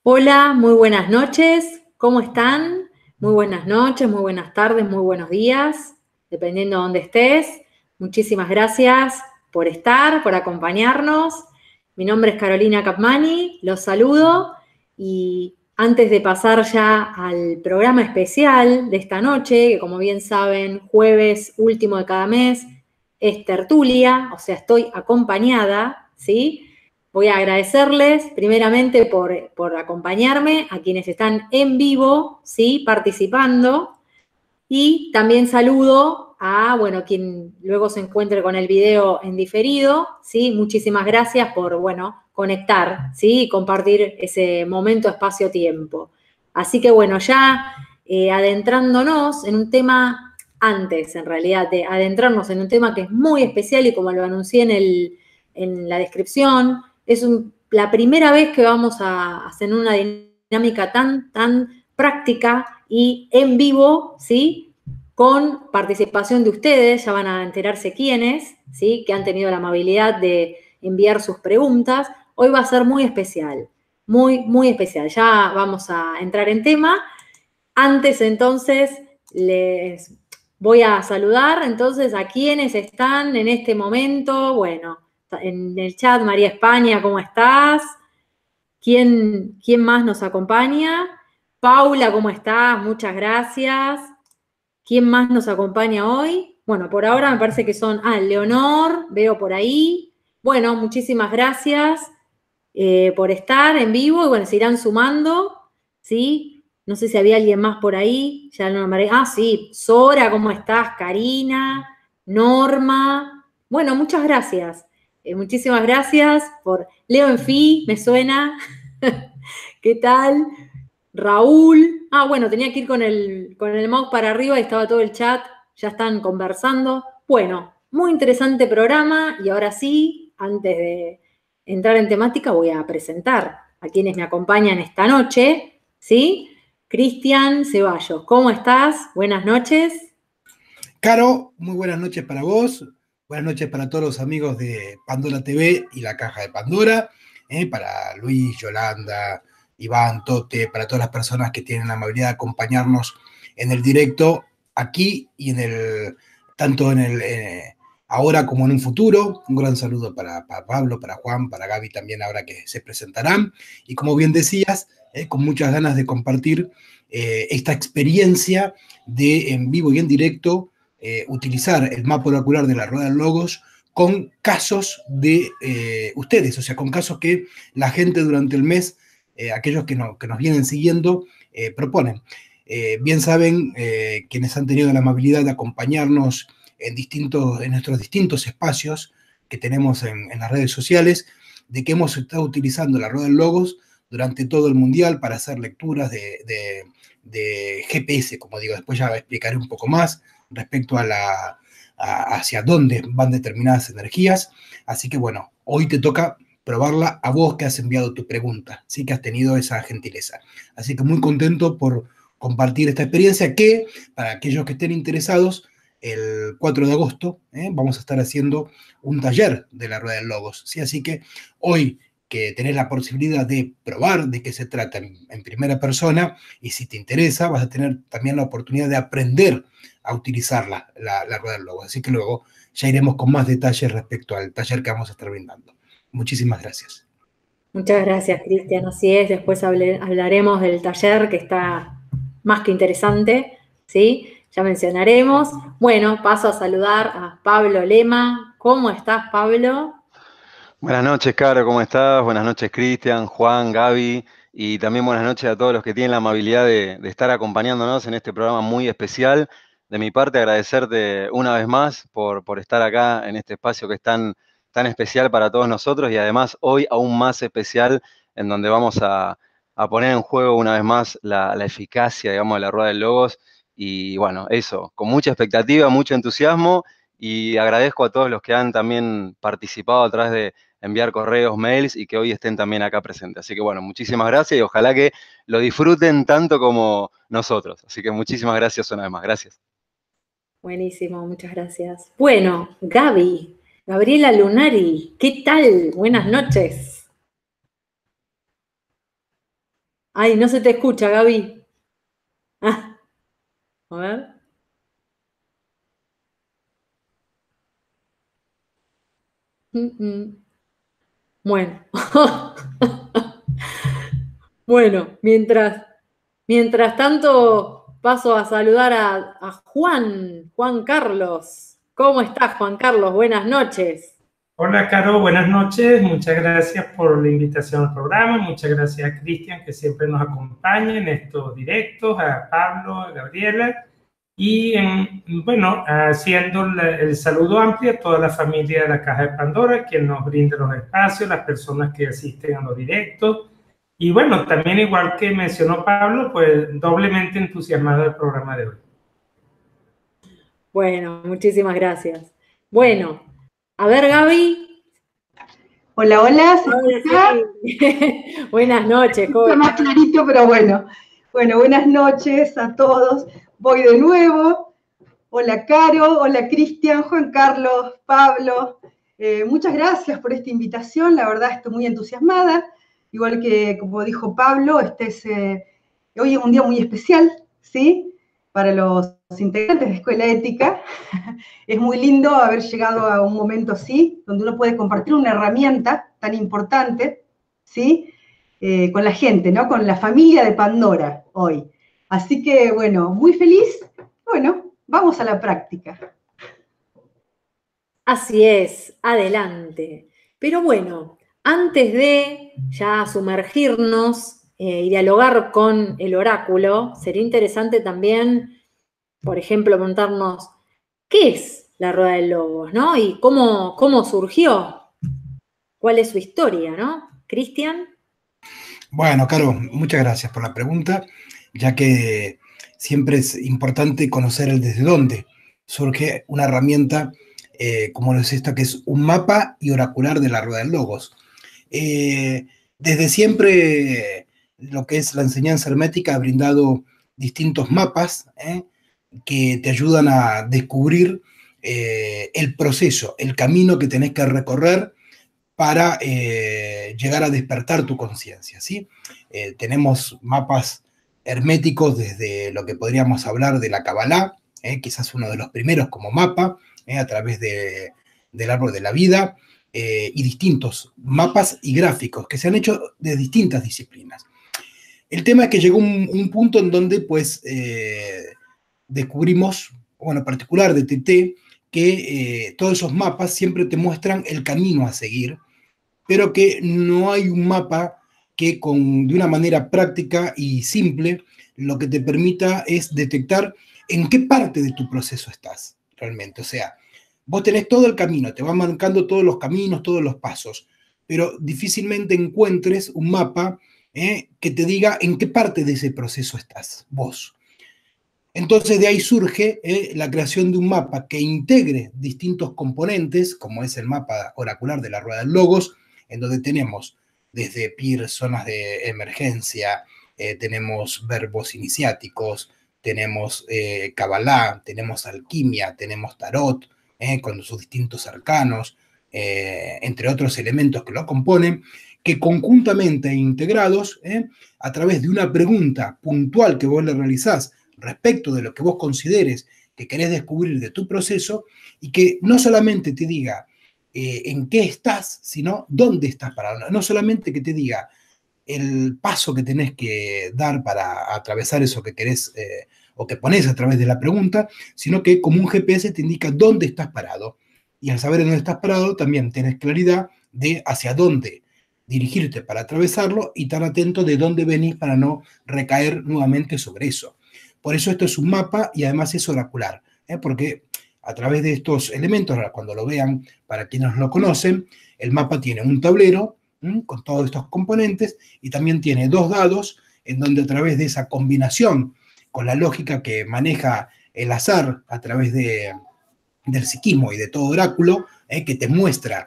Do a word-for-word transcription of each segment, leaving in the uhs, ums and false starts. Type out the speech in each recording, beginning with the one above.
Hola, muy buenas noches. ¿Cómo están? Muy buenas noches, muy buenas tardes, muy buenos días, dependiendo de dónde estés. Muchísimas gracias por estar, por acompañarnos. Mi nombre es Carolina Capmani, los saludo y antes de pasar ya al programa especial de esta noche, que como bien saben, jueves último de cada mes, es tertulia, o sea, estoy acompañada, ¿sí? Voy a agradecerles primeramente por, por acompañarme, a quienes están en vivo, ¿sí? Participando. Y también saludo a, bueno, quien luego se encuentre con el video en diferido, ¿sí? Muchísimas gracias por, bueno, conectar, ¿sí? Y compartir ese momento, espacio, tiempo. Así que, bueno, ya eh, adentrándonos en un tema, antes en realidad de adentrarnos en un tema que es muy especial y como lo anuncié en, el, en la descripción, es un, la primera vez que vamos a hacer una dinámica tan, tan práctica y en vivo, ¿sí? Con participación de ustedes, ya van a enterarse quiénes, ¿sí? Que han tenido la amabilidad de enviar sus preguntas. Hoy va a ser muy especial, muy, muy especial. Ya vamos a entrar en tema. Antes, entonces, les voy a saludar, entonces, a quienes están en este momento. Bueno, en el chat, María España, ¿cómo estás? ¿Quién, quién más nos acompaña? Paula, ¿cómo estás? Muchas gracias. ¿Quién más nos acompaña hoy? Bueno, por ahora me parece que son, ah, Leonor, veo por ahí. Bueno, muchísimas gracias eh, por estar en vivo y bueno, se irán sumando, ¿sí? No sé si había alguien más por ahí, ya lo nombré. Ah, sí, Sora, ¿cómo estás? Karina, Norma. Bueno, muchas gracias. Eh, muchísimas gracias por Leo en Fi, me suena. ¿Qué tal? Raúl. Ah, bueno, tenía que ir con el, con el mouse para arriba y estaba todo el chat. Ya están conversando. Bueno, muy interesante programa y ahora sí, antes de entrar en temática, voy a presentar a quienes me acompañan esta noche, ¿sí? Cristian Ceballos, ¿cómo estás? Buenas noches. Caro, muy buenas noches para vos, buenas noches para todos los amigos de Pandora T V y la Caja de Pandora, eh, para Luis, Yolanda, Iván, Tote, para todas las personas que tienen la amabilidad de acompañarnos en el directo aquí y en el, tanto en el, eh, ahora como en un futuro. Un gran saludo para, para Pablo, para Juan, para Gaby también ahora que se presentarán. Y como bien decías, eh, con muchas ganas de compartir eh, esta experiencia de en vivo y en directo, Eh, utilizar el mapa oracular de la Rueda de Logos con casos de eh, ustedes, o sea, con casos que la gente durante el mes, eh, aquellos que, no, que, nos vienen siguiendo, eh, proponen. Eh, bien saben eh, quienes han tenido la amabilidad de acompañarnos en, distintos, en nuestros distintos espacios que tenemos en, en las redes sociales, de que hemos estado utilizando la Rueda de Logos durante todo el Mundial para hacer lecturas de, de, de G P S, como digo, después ya explicaré un poco más respecto a la, a, hacia dónde van determinadas energías. Así que bueno, hoy te toca probarla a vos que has enviado tu pregunta, sí que has tenido esa gentileza. Así que muy contento por compartir esta experiencia que, para aquellos que estén interesados, el cuatro de agosto ¿eh? vamos a estar haciendo un taller de la Rueda del Logos. ¿sí? Así que hoy que tenés la posibilidad de probar de qué se trata en, en primera persona y si te interesa vas a tener también la oportunidad de aprender a utilizar la, la, la Rueda del Logos. Así que luego ya iremos con más detalles respecto al taller que vamos a estar brindando. Muchísimas gracias. Muchas gracias, Cristian. Así es, después hable, hablaremos del taller que está más que interesante, ¿sí? Ya mencionaremos. Bueno, paso a saludar a Pablo Lema. ¿Cómo estás, Pablo? Buenas noches, Caro, ¿cómo estás? Buenas noches, Cristian, Juan, Gaby, y también buenas noches a todos los que tienen la amabilidad de, de estar acompañándonos en este programa muy especial. De mi parte, agradecerte una vez más por, por estar acá en este espacio que es tan, tan especial para todos nosotros y además hoy aún más especial en donde vamos a, a poner en juego una vez más la, la eficacia, digamos, de la Rueda de Logos. Y bueno, eso, con mucha expectativa, mucho entusiasmo y agradezco a todos los que han también participado a través de enviar correos, mails y que hoy estén también acá presentes. Así que bueno, muchísimas gracias y ojalá que lo disfruten tanto como nosotros. Así que muchísimas gracias una vez más. Gracias. Buenísimo, muchas gracias. Bueno, Gaby, Gabriela Lunari, ¿qué tal? Buenas noches. Ay, no se te escucha, Gaby. Ah, a ver. Mm, mm. Bueno. Bueno, mientras, mientras tanto paso a saludar a, a Juan, Juan Carlos. ¿Cómo estás, Juan Carlos? Buenas noches. Hola, Caro, buenas noches. Muchas gracias por la invitación al programa. Muchas gracias a Cristian, que siempre nos acompaña en estos directos, a Pablo, a Gabriela. Y en, bueno, haciendo la, el saludo amplio a toda la familia de la Caja de Pandora, que nos brinda los espacios, las personas que asisten a los directos. Y bueno, también igual que mencionó Pablo, pues doblemente entusiasmado del programa de hoy. Bueno, muchísimas gracias. Bueno, a ver, Gaby. Hola, hola, ¿se escucha? Sí. Buenas noches, joven. Está más clarito, pero bueno. Bueno, buenas noches a todos. Voy de nuevo. Hola, Caro. Hola, Cristian, Juan Carlos, Pablo. Eh, muchas gracias por esta invitación. La verdad, estoy muy entusiasmada. Igual que, como dijo Pablo, este es, eh, hoy es un día muy especial, ¿sí? Para los integrantes de Escuela Ética. Es muy lindo haber llegado a un momento así, donde uno puede compartir una herramienta tan importante, ¿sí? Eh, con la gente, ¿no? Con la familia de Pandora hoy. Así que, bueno, muy feliz. Bueno, vamos a la práctica. Así es, adelante. Pero bueno, antes de ya sumergirnos eh, y dialogar con el oráculo, sería interesante también, por ejemplo, preguntarnos, ¿qué es la Rueda de Lobos, no? Y cómo, cómo surgió, cuál es su historia, ¿no? Cristian. Bueno, Caro, muchas gracias por la pregunta, ya que siempre es importante conocer el desde dónde surge una herramienta eh, como es esta, que es un mapa y oracular de la Rueda del Logos. Eh, desde siempre lo que es la enseñanza hermética ha brindado distintos mapas ¿eh? que te ayudan a descubrir eh, el proceso, el camino que tenés que recorrer para eh, llegar a despertar tu conciencia, ¿sí? Eh, tenemos mapas herméticos desde lo que podríamos hablar de la Kabbalah, eh, quizás uno de los primeros como mapa, eh, a través de, del árbol de la vida, eh, y distintos mapas y gráficos que se han hecho de distintas disciplinas. El tema es que llegó un, un punto en donde pues eh, descubrimos, bueno, en particular de T T, que eh, todos esos mapas siempre te muestran el camino a seguir, pero que no hay un mapa que con, de una manera práctica y simple lo que te permita es detectar en qué parte de tu proceso estás realmente. O sea, vos tenés todo el camino, te van marcando todos los caminos, todos los pasos, pero difícilmente encuentres un mapa eh, que te diga en qué parte de ese proceso estás vos. Entonces de ahí surge eh, la creación de un mapa que integre distintos componentes, como es el mapa oracular de la Rueda del Logos, en donde tenemos desde P I R, zonas de emergencia, eh, tenemos verbos iniciáticos, tenemos eh, Kabbalah, tenemos alquimia, tenemos tarot, eh, con sus distintos arcanos, eh, entre otros elementos que lo componen, que conjuntamente e integrados, eh, a través de una pregunta puntual que vos le realizás respecto de lo que vos consideres que querés descubrir de tu proceso, y que no solamente te diga eh, en qué estás, sino dónde estás parado. No solamente que te diga el paso que tenés que dar para atravesar eso que querés eh, o que pones a través de la pregunta, sino que como un G P S te indica dónde estás parado. Y al saber dónde estás parado, también tenés claridad de hacia dónde dirigirte para atravesarlo y estar atento de dónde venís para no recaer nuevamente sobre eso. Por eso esto es un mapa y además es oracular, ¿eh? Porque a través de estos elementos, cuando lo vean, para quienes lo conocen, el mapa tiene un tablero ¿eh? con todos estos componentes y también tiene dos dados en donde a través de esa combinación con la lógica que maneja el azar a través de, del psiquismo y de todo oráculo, ¿eh? que te muestra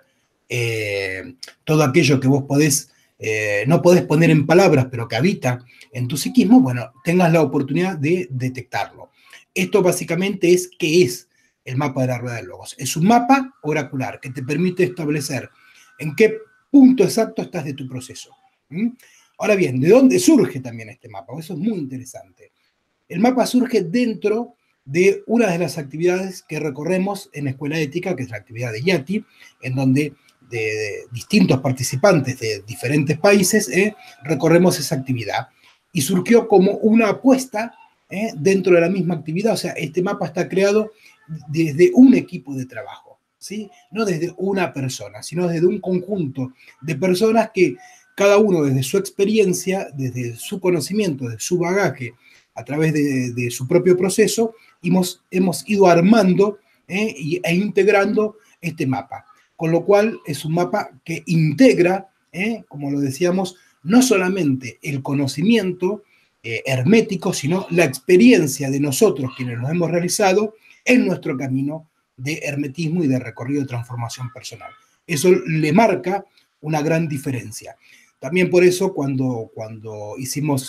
eh, todo aquello que vos podés Eh, no podés poner en palabras, pero que habita en tu psiquismo, bueno, tengas la oportunidad de detectarlo. Esto básicamente es qué es el mapa de la Rueda del Logos. Es un mapa oracular que te permite establecer en qué punto exacto estás de tu proceso. ¿Mm? Ahora bien, ¿de dónde surge también este mapa? Eso es muy interesante. El mapa surge dentro de una de las actividades que recorremos en Escuela Ética, que es la actividad de IATI, en donde de, de distintos participantes de diferentes países eh, recorremos esa actividad. Y surgió como una apuesta eh, dentro de la misma actividad. O sea, este mapa está creado desde un equipo de trabajo, ¿sí? No desde una persona, sino desde un conjunto de personas que cada uno desde su experiencia, desde su conocimiento, de su bagaje, a través de, de su propio proceso, hemos, hemos ido armando eh, e integrando este mapa. Con lo cual es un mapa que integra, eh, como lo decíamos, no solamente el conocimiento eh, hermético, sino la experiencia de nosotros quienes lo hemos realizado en nuestro camino de hermetismo y de recorrido de transformación personal. Eso le marca una gran diferencia. También por eso cuando, cuando hicimos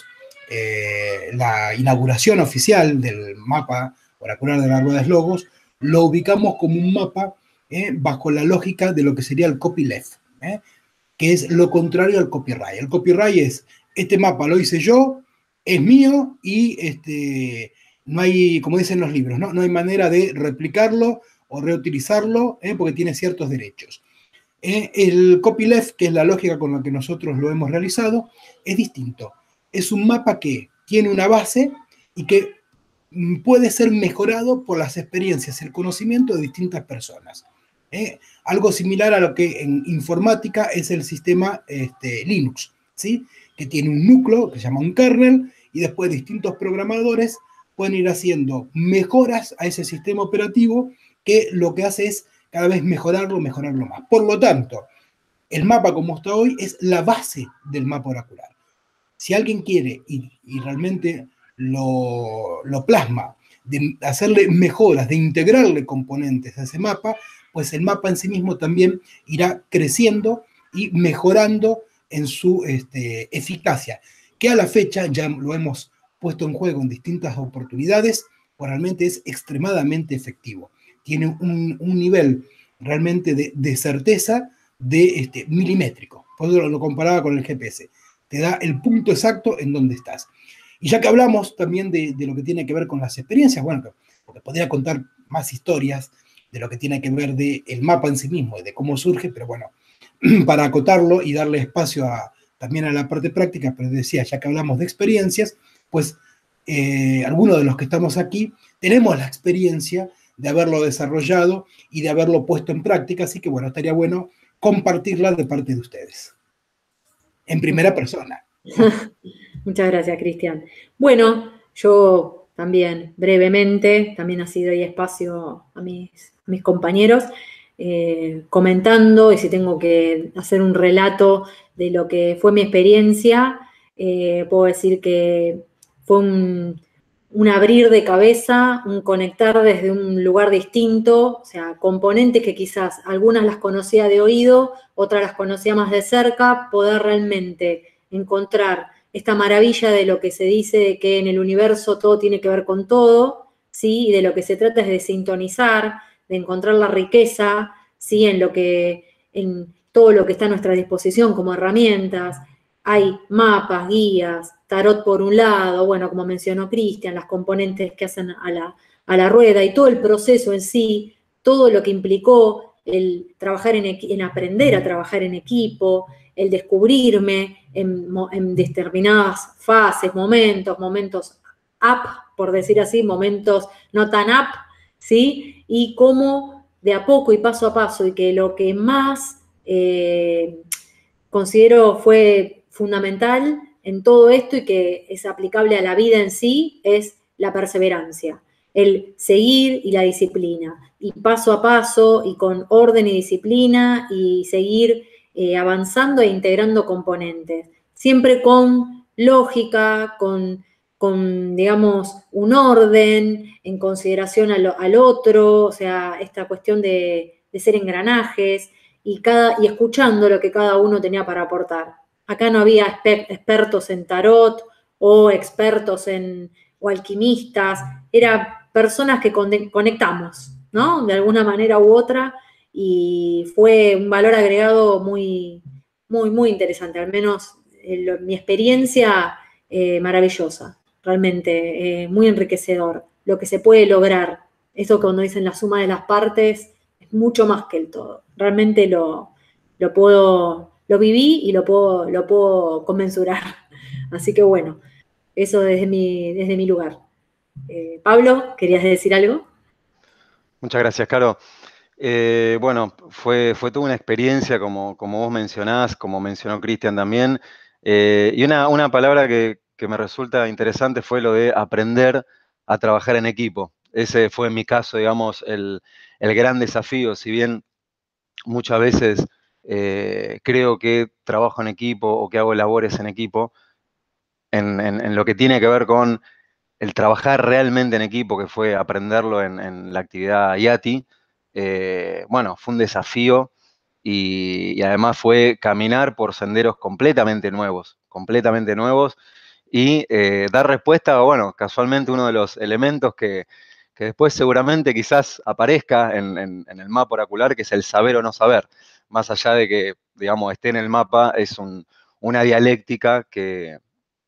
eh, la inauguración oficial del mapa oracular de la Rueda de Logos, lo ubicamos como un mapa eh, bajo la lógica de lo que sería el copyleft, eh, que es lo contrario al copyright. El copyright es, este mapa lo hice yo, es mío y este, no hay, como dicen los libros, ¿no? No hay manera de replicarlo o reutilizarlo eh, porque tiene ciertos derechos. Eh, el copyleft, que es la lógica con la que nosotros lo hemos realizado, es distinto. Es un mapa que tiene una base y que puede ser mejorado por las experiencias, el conocimiento de distintas personas. Eh, algo similar a lo que en informática es el sistema este, Linux, ¿sí? Que tiene un núcleo que se llama un kernel y después distintos programadores pueden ir haciendo mejoras a ese sistema operativo que lo que hace es cada vez mejorarlo, mejorarlo más. Por lo tanto, el mapa como está hoy es la base del mapa oracular. Si alguien quiere y, y realmente lo, lo plasma, de hacerle mejoras, de integrarle componentes a ese mapa, pues el mapa en sí mismo también irá creciendo y mejorando en su este, eficacia, que a la fecha ya lo hemos puesto en juego en distintas oportunidades, pues realmente es extremadamente efectivo. Tiene un, un nivel realmente de, de certeza de este, milimétrico. Por eso lo comparaba con el G P S. Te da el punto exacto en donde estás. Y ya que hablamos también de, de lo que tiene que ver con las experiencias, bueno, porque podría contar más historias de lo que tiene que ver del mapa en sí mismo y de cómo surge, pero bueno, para acotarlo y darle espacio a, también a la parte práctica, pero decía, ya que hablamos de experiencias, pues eh, algunos de los que estamos aquí tenemos la experiencia de haberlo desarrollado y de haberlo puesto en práctica, así que bueno, estaría bueno compartirla de parte de ustedes, en primera persona. Muchas gracias, Cristian. Bueno, yo también brevemente, también ha sido ahí espacio a mis, a mis compañeros, eh, comentando, y si tengo que hacer un relato de lo que fue mi experiencia, eh, puedo decir que fue un, un abrir de cabeza, un conectar desde un lugar distinto, o sea, componentes que quizás algunas las conocía de oído, otras las conocía más de cerca, poder realmente encontrar esta maravilla de lo que se dice de que en el universo todo tiene que ver con todo, ¿sí? Y de lo que se trata es de sintonizar, de encontrar la riqueza, ¿sí? En lo que, en todo lo que está a nuestra disposición como herramientas. Hay mapas, guías, tarot por un lado, bueno, como mencionó Cristian, las componentes que hacen a la, a la rueda y todo el proceso en sí, todo lo que implicó el trabajar en, en aprender a trabajar en equipo, el descubrirme en, en determinadas fases, momentos, momentos up, por decir así, momentos no tan up, ¿sí? Y cómo de a poco y paso a paso, y que lo que más eh, considero fue fundamental en todo esto y que es aplicable a la vida en sí, es la perseverancia, el seguir y la disciplina, y paso a paso, y con orden y disciplina, y seguir Eh, avanzando e integrando componentes, siempre con lógica, con, con digamos, un orden, en consideración al, al otro, o sea, esta cuestión de, de ser engranajes, y, cada, y escuchando lo que cada uno tenía para aportar. Acá no había exper, expertos en tarot, o expertos en, o alquimistas, eran personas que conectamos, ¿no? De alguna manera u otra, y fue un valor agregado muy, muy, muy interesante, al menos el, mi experiencia eh, maravillosa, realmente eh, muy enriquecedor, lo que se puede lograr, eso cuando dicen la suma de las partes, es mucho más que el todo, realmente lo, lo puedo, lo viví y lo puedo, lo puedo conmensurar, así que bueno, eso desde mi, desde mi lugar. Eh, Pablo, ¿querías decir algo? Muchas gracias, Caro. Eh, bueno, fue, fue toda una experiencia, como, como vos mencionás, como mencionó Cristian también, eh, y una, una palabra que, que me resulta interesante fue lo de aprender a trabajar en equipo. Ese fue en mi caso, digamos, el, el gran desafío, si bien muchas veces eh, creo que trabajo en equipo o que hago labores en equipo, en, en, en lo que tiene que ver con el trabajar realmente en equipo, que fue aprenderlo en, en la actividad I A T I, eh, bueno, fue un desafío y, y además fue caminar por senderos completamente nuevos, completamente nuevos y eh, dar respuesta a, bueno, casualmente uno de los elementos que, que después seguramente quizás aparezca en, en, en el mapa oracular, que es el saber o no saber. Más allá de que, digamos, esté en el mapa, es un, una dialéctica que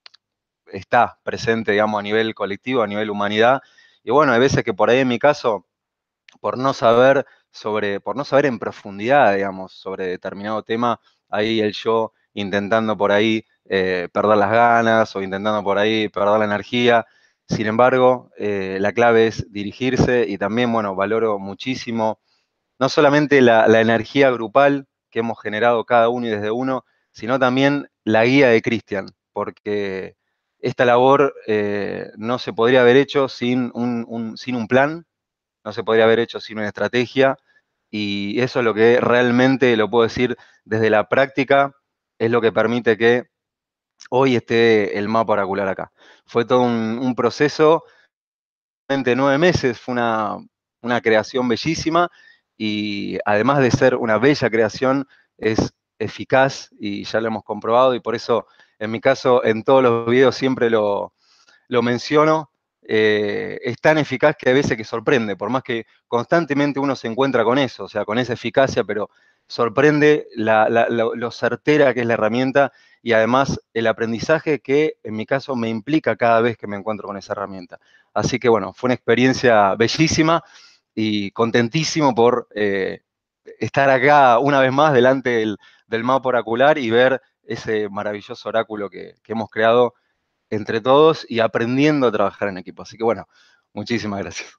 está presente, digamos, a nivel colectivo, a nivel humanidad. Y bueno, hay veces que por ahí en mi caso, por no saber sobre, por no saber en profundidad, digamos, sobre determinado tema, ahí el yo intentando por ahí eh, perder las ganas o intentando por ahí perder la energía. Sin embargo, eh, la clave es dirigirse y también, bueno, valoro muchísimo, no solamente la, la energía grupal que hemos generado cada uno y desde uno, sino también la guía de Cristian, porque esta labor eh, no se podría haber hecho sin un, un, sin un plan, no se podría haber hecho sin una estrategia, y eso es lo que realmente, lo puedo decir desde la práctica, es lo que permite que hoy esté el mapa oracular acá. Fue todo un, un proceso, de nueve meses, fue una, una creación bellísima, y además de ser una bella creación, es eficaz, y ya lo hemos comprobado, y por eso, en mi caso, en todos los videos siempre lo, lo menciono. Eh, es tan eficaz que a veces que sorprende, por más que constantemente uno se encuentra con eso, o sea, con esa eficacia, pero sorprende la, la, lo, lo certera que es la herramienta y además el aprendizaje que en mi caso me implica cada vez que me encuentro con esa herramienta. Así que bueno, fue una experiencia bellísima y contentísimo por eh, estar acá una vez más delante del, del mapa oracular y ver ese maravilloso oráculo que, que hemos creado entre todos y aprendiendo a trabajar en equipo. Así que bueno, muchísimas gracias.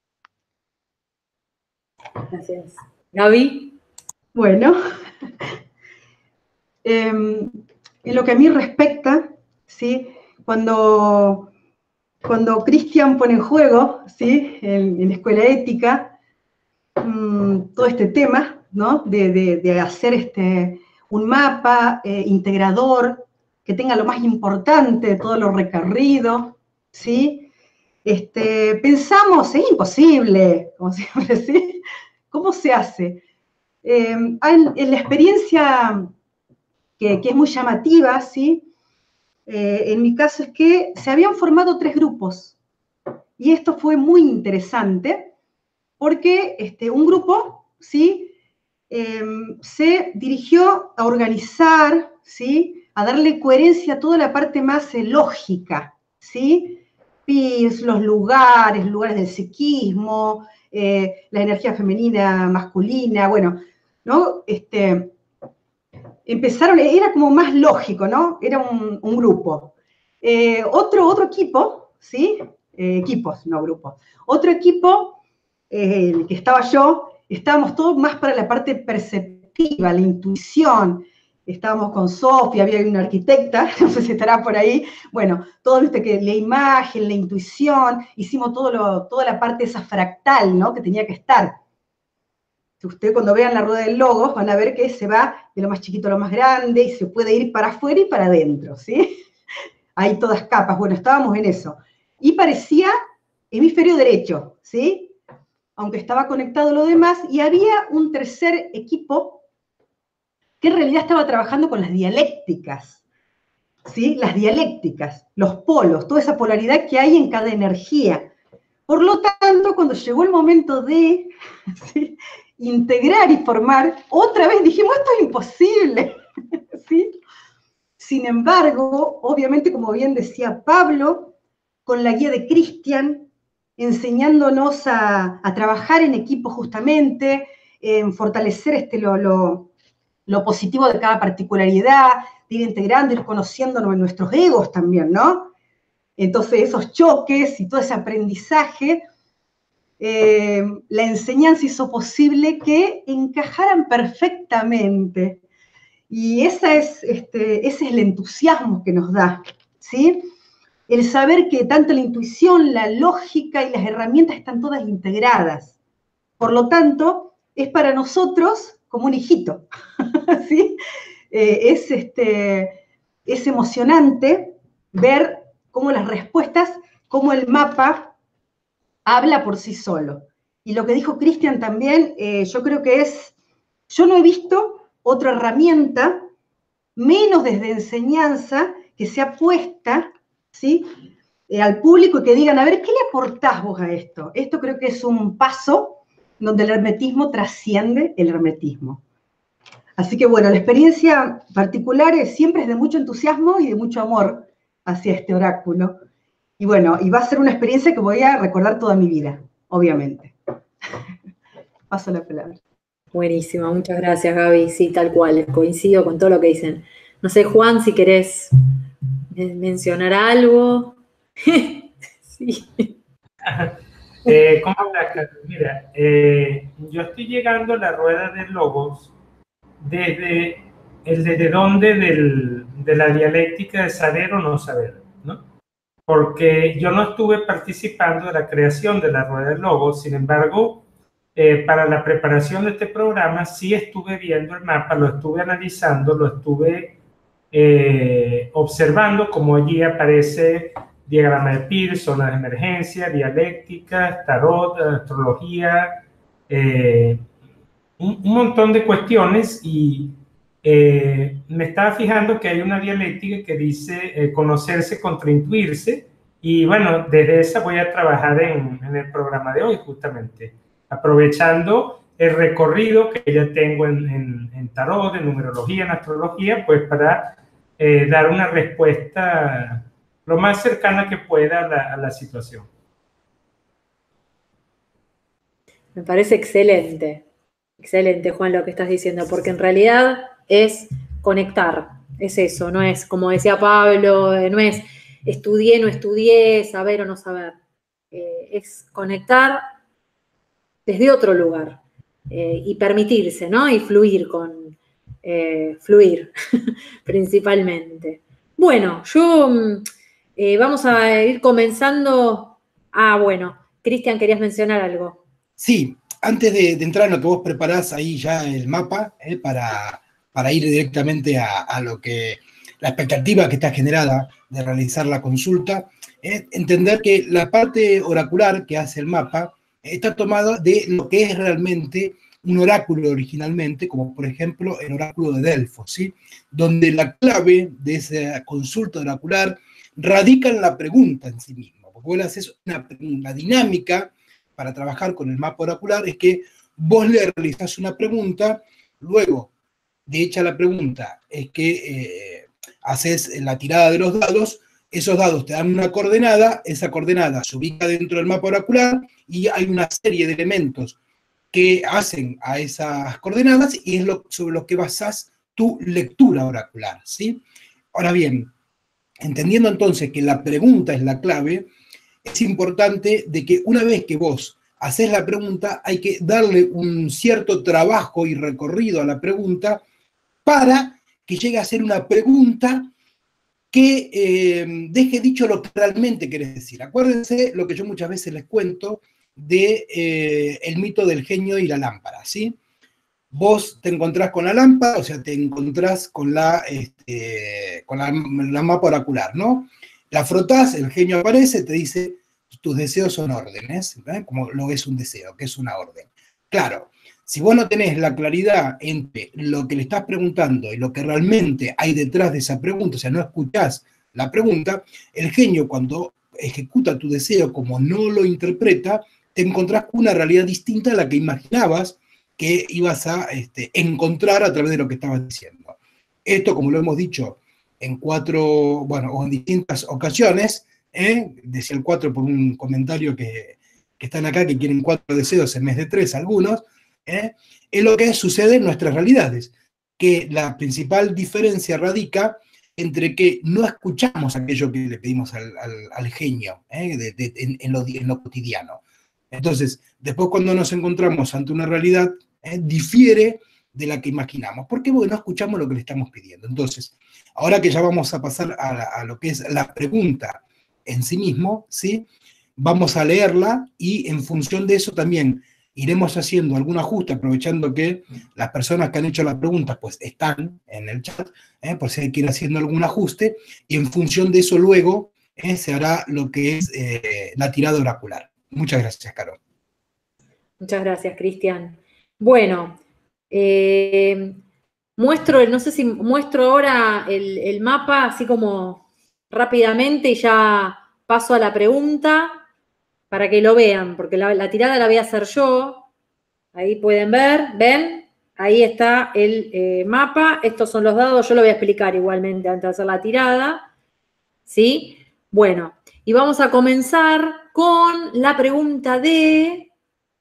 Gracias. Gaby. Bueno, eh, en lo que a mí respecta, ¿sí? Cuando, cuando Cristian pone en juego, ¿sí? En, en la escuela ética, mmm, todo este tema, ¿no? De, de, de hacer este, un mapa eh, integrador que tenga lo más importante de todo lo recorrido, ¿sí? Este, pensamos, es imposible, como siempre, ¿sí? ¿Cómo se hace? Eh, en, en la experiencia que, que es muy llamativa, ¿sí? Eh, en mi caso es que se habían formado tres grupos, y esto fue muy interesante, porque este, un grupo, ¿sí? Eh, se dirigió a organizar, ¿sí? A darle coherencia a toda la parte más eh, lógica, ¿sí? P I S, los lugares, lugares del psiquismo, eh, la energía femenina, masculina, bueno, ¿no? Este, empezaron, era como más lógico, ¿no? Era un, un grupo. Eh, otro, otro equipo, ¿sí? Eh, equipos, no grupos. Otro equipo, eh, el que estaba yo, estábamos todos más para la parte perceptiva, la intuición. Estábamos con Sofía, había una arquitecta, no sé si estará por ahí. Bueno, todo, viste, que la imagen, la intuición, hicimos todo lo, toda la parte esa fractal, ¿no? Que tenía que estar. Ustedes cuando vean la rueda del logos van a ver que se va de lo más chiquito a lo más grande y se puede ir para afuera y para adentro, ¿sí? Hay todas capas. Bueno, estábamos en eso. Y parecía hemisferio derecho, ¿sí? Aunque estaba conectado lo demás, y había un tercer equipo que en realidad estaba trabajando con las dialécticas, ¿sí? Las dialécticas, los polos, toda esa polaridad que hay en cada energía. Por lo tanto, cuando llegó el momento de, ¿sí? integrar y formar, otra vez dijimos, esto es imposible, ¿sí? Sin embargo, obviamente, como bien decía Pablo, con la guía de Cristian, enseñándonos a, a trabajar en equipo justamente, en fortalecer este, lo, lo, lo positivo de cada particularidad, de ir integrando, ir conociendo nuestros egos también, ¿no? Entonces, esos choques y todo ese aprendizaje, eh, la enseñanza hizo posible que encajaran perfectamente. Y esa es, este, ese es el entusiasmo que nos da, ¿sí? El saber que tanto la intuición, la lógica y las herramientas están todas integradas. Por lo tanto, es para nosotros como un hijito, ¿sí? Eh, es, este, es emocionante ver cómo las respuestas, cómo el mapa habla por sí solo. Y lo que dijo Cristian también, eh, yo creo que es, yo no he visto otra herramienta, menos desde enseñanza, que sea puesta, ¿sí? Eh, al público y que digan, a ver, ¿qué le aportás vos a esto? Esto creo que es un paso donde el hermetismo trasciende el hermetismo. Así que bueno, la experiencia particular es, siempre es de mucho entusiasmo y de mucho amor hacia este oráculo. Y bueno, y va a ser una experiencia que voy a recordar toda mi vida, obviamente. Paso la palabra. Buenísimo, muchas gracias, Gaby. Sí, tal cual, coincido con todo lo que dicen. No sé, Juan, si querés mencionar algo. Sí. Eh, ¿Cómo estás, Carlos? Mira, eh, yo estoy llegando a la rueda de logos desde el desde dónde del, de la dialéctica de saber o no saber, ¿no? Porque yo no estuve participando de la creación de la rueda de logos, sin embargo, eh, para la preparación de este programa sí estuve viendo el mapa, lo estuve analizando, lo estuve eh, observando, como allí aparece diagrama de Peirce, zonas de emergencia, dialéctica, tarot, astrología, eh, un, un montón de cuestiones, y eh, me estaba fijando que hay una dialéctica que dice eh, conocerse contra intuirse, y bueno, desde esa voy a trabajar en, en el programa de hoy justamente, aprovechando el recorrido que ya tengo en, en, en tarot, en numerología, en astrología, pues para eh, dar una respuesta lo más cercana que pueda a la, a la situación. Me parece excelente, excelente, Juan, lo que estás diciendo, porque en realidad es conectar, es eso, no es, como decía Pablo, no es estudié, no estudié, saber o no saber, eh, es conectar desde otro lugar eh, y permitirse, ¿no? Y fluir con, eh, fluir principalmente. Bueno, yo... Eh, vamos a ir comenzando. Ah, bueno, Cristian, querías mencionar algo. Sí, antes de, de entrar en lo que vos preparás ahí ya el mapa, eh, para, para ir directamente a, a lo que, la expectativa que está generada de realizar la consulta, eh, entender que la parte oracular que hace el mapa eh, está tomada de lo que es realmente un oráculo originalmente, como por ejemplo el oráculo de Delfos, ¿sí? Donde la clave de esa consulta oracular radica en la pregunta en sí misma, porque vos le haces una, una dinámica para trabajar con el mapa oracular, es que vos le realizás una pregunta, luego de hecha la pregunta es que eh, haces la tirada de los dados, esos dados te dan una coordenada, esa coordenada se ubica dentro del mapa oracular y hay una serie de elementos que hacen a esas coordenadas y es lo, sobre lo que basás tu lectura oracular, ¿sí? Ahora bien, entendiendo entonces que la pregunta es la clave, es importante de que una vez que vos haces la pregunta, hay que darle un cierto trabajo y recorrido a la pregunta para que llegue a ser una pregunta que eh, deje dicho lo que realmente querés decir. Acuérdense lo que yo muchas veces les cuento de eh, el mito del genio y la lámpara, ¿sí? Vos te encontrás con la lámpara, o sea, te encontrás con la, este, con la, la mapa oracular, ¿no? La frotás, el genio aparece, te dice, tus deseos son órdenes, ¿eh? Como lo es un deseo, que es una orden. Claro, si vos no tenés la claridad entre lo que le estás preguntando y lo que realmente hay detrás de esa pregunta, o sea, no escuchás la pregunta, el genio cuando ejecuta tu deseo como no lo interpreta, te encontrás con una realidad distinta a la que imaginabas que ibas a este, encontrar a través de lo que estabas diciendo. Esto, como lo hemos dicho en cuatro, bueno, o en distintas ocasiones, ¿eh? Decía el cuatro por un comentario que, que están acá, que quieren cuatro deseos en vez de tres algunos, ¿eh? Es lo que sucede en nuestras realidades, que la principal diferencia radica entre que no escuchamos aquello que le pedimos al, al, al genio, ¿eh? de, de, en, en, lo, en lo cotidiano. Entonces, después cuando nos encontramos ante una realidad, ¿eh? difiere de la que imaginamos. ¿Por qué? Porque no escuchamos lo que le estamos pidiendo. Entonces, ahora que ya vamos a pasar a, la, a lo que es la pregunta en sí mismo, ¿sí? Vamos a leerla y en función de eso también iremos haciendo algún ajuste, aprovechando que las personas que han hecho la pregunta pues están en el chat, ¿eh? Por si hay que ir haciendo algún ajuste, y en función de eso luego ¿eh? se hará lo que es eh, la tirada oracular. Muchas gracias, Caro. Muchas gracias, Cristian. Bueno, eh, muestro, no sé si muestro ahora el, el mapa así como rápidamente y ya paso a la pregunta para que lo vean, porque la, la tirada la voy a hacer yo. Ahí pueden ver, ¿ven? Ahí está el eh, mapa. Estos son los dados, yo lo voy a explicar igualmente antes de hacer la tirada. ¿Sí? Bueno, y vamos a comenzar con la pregunta de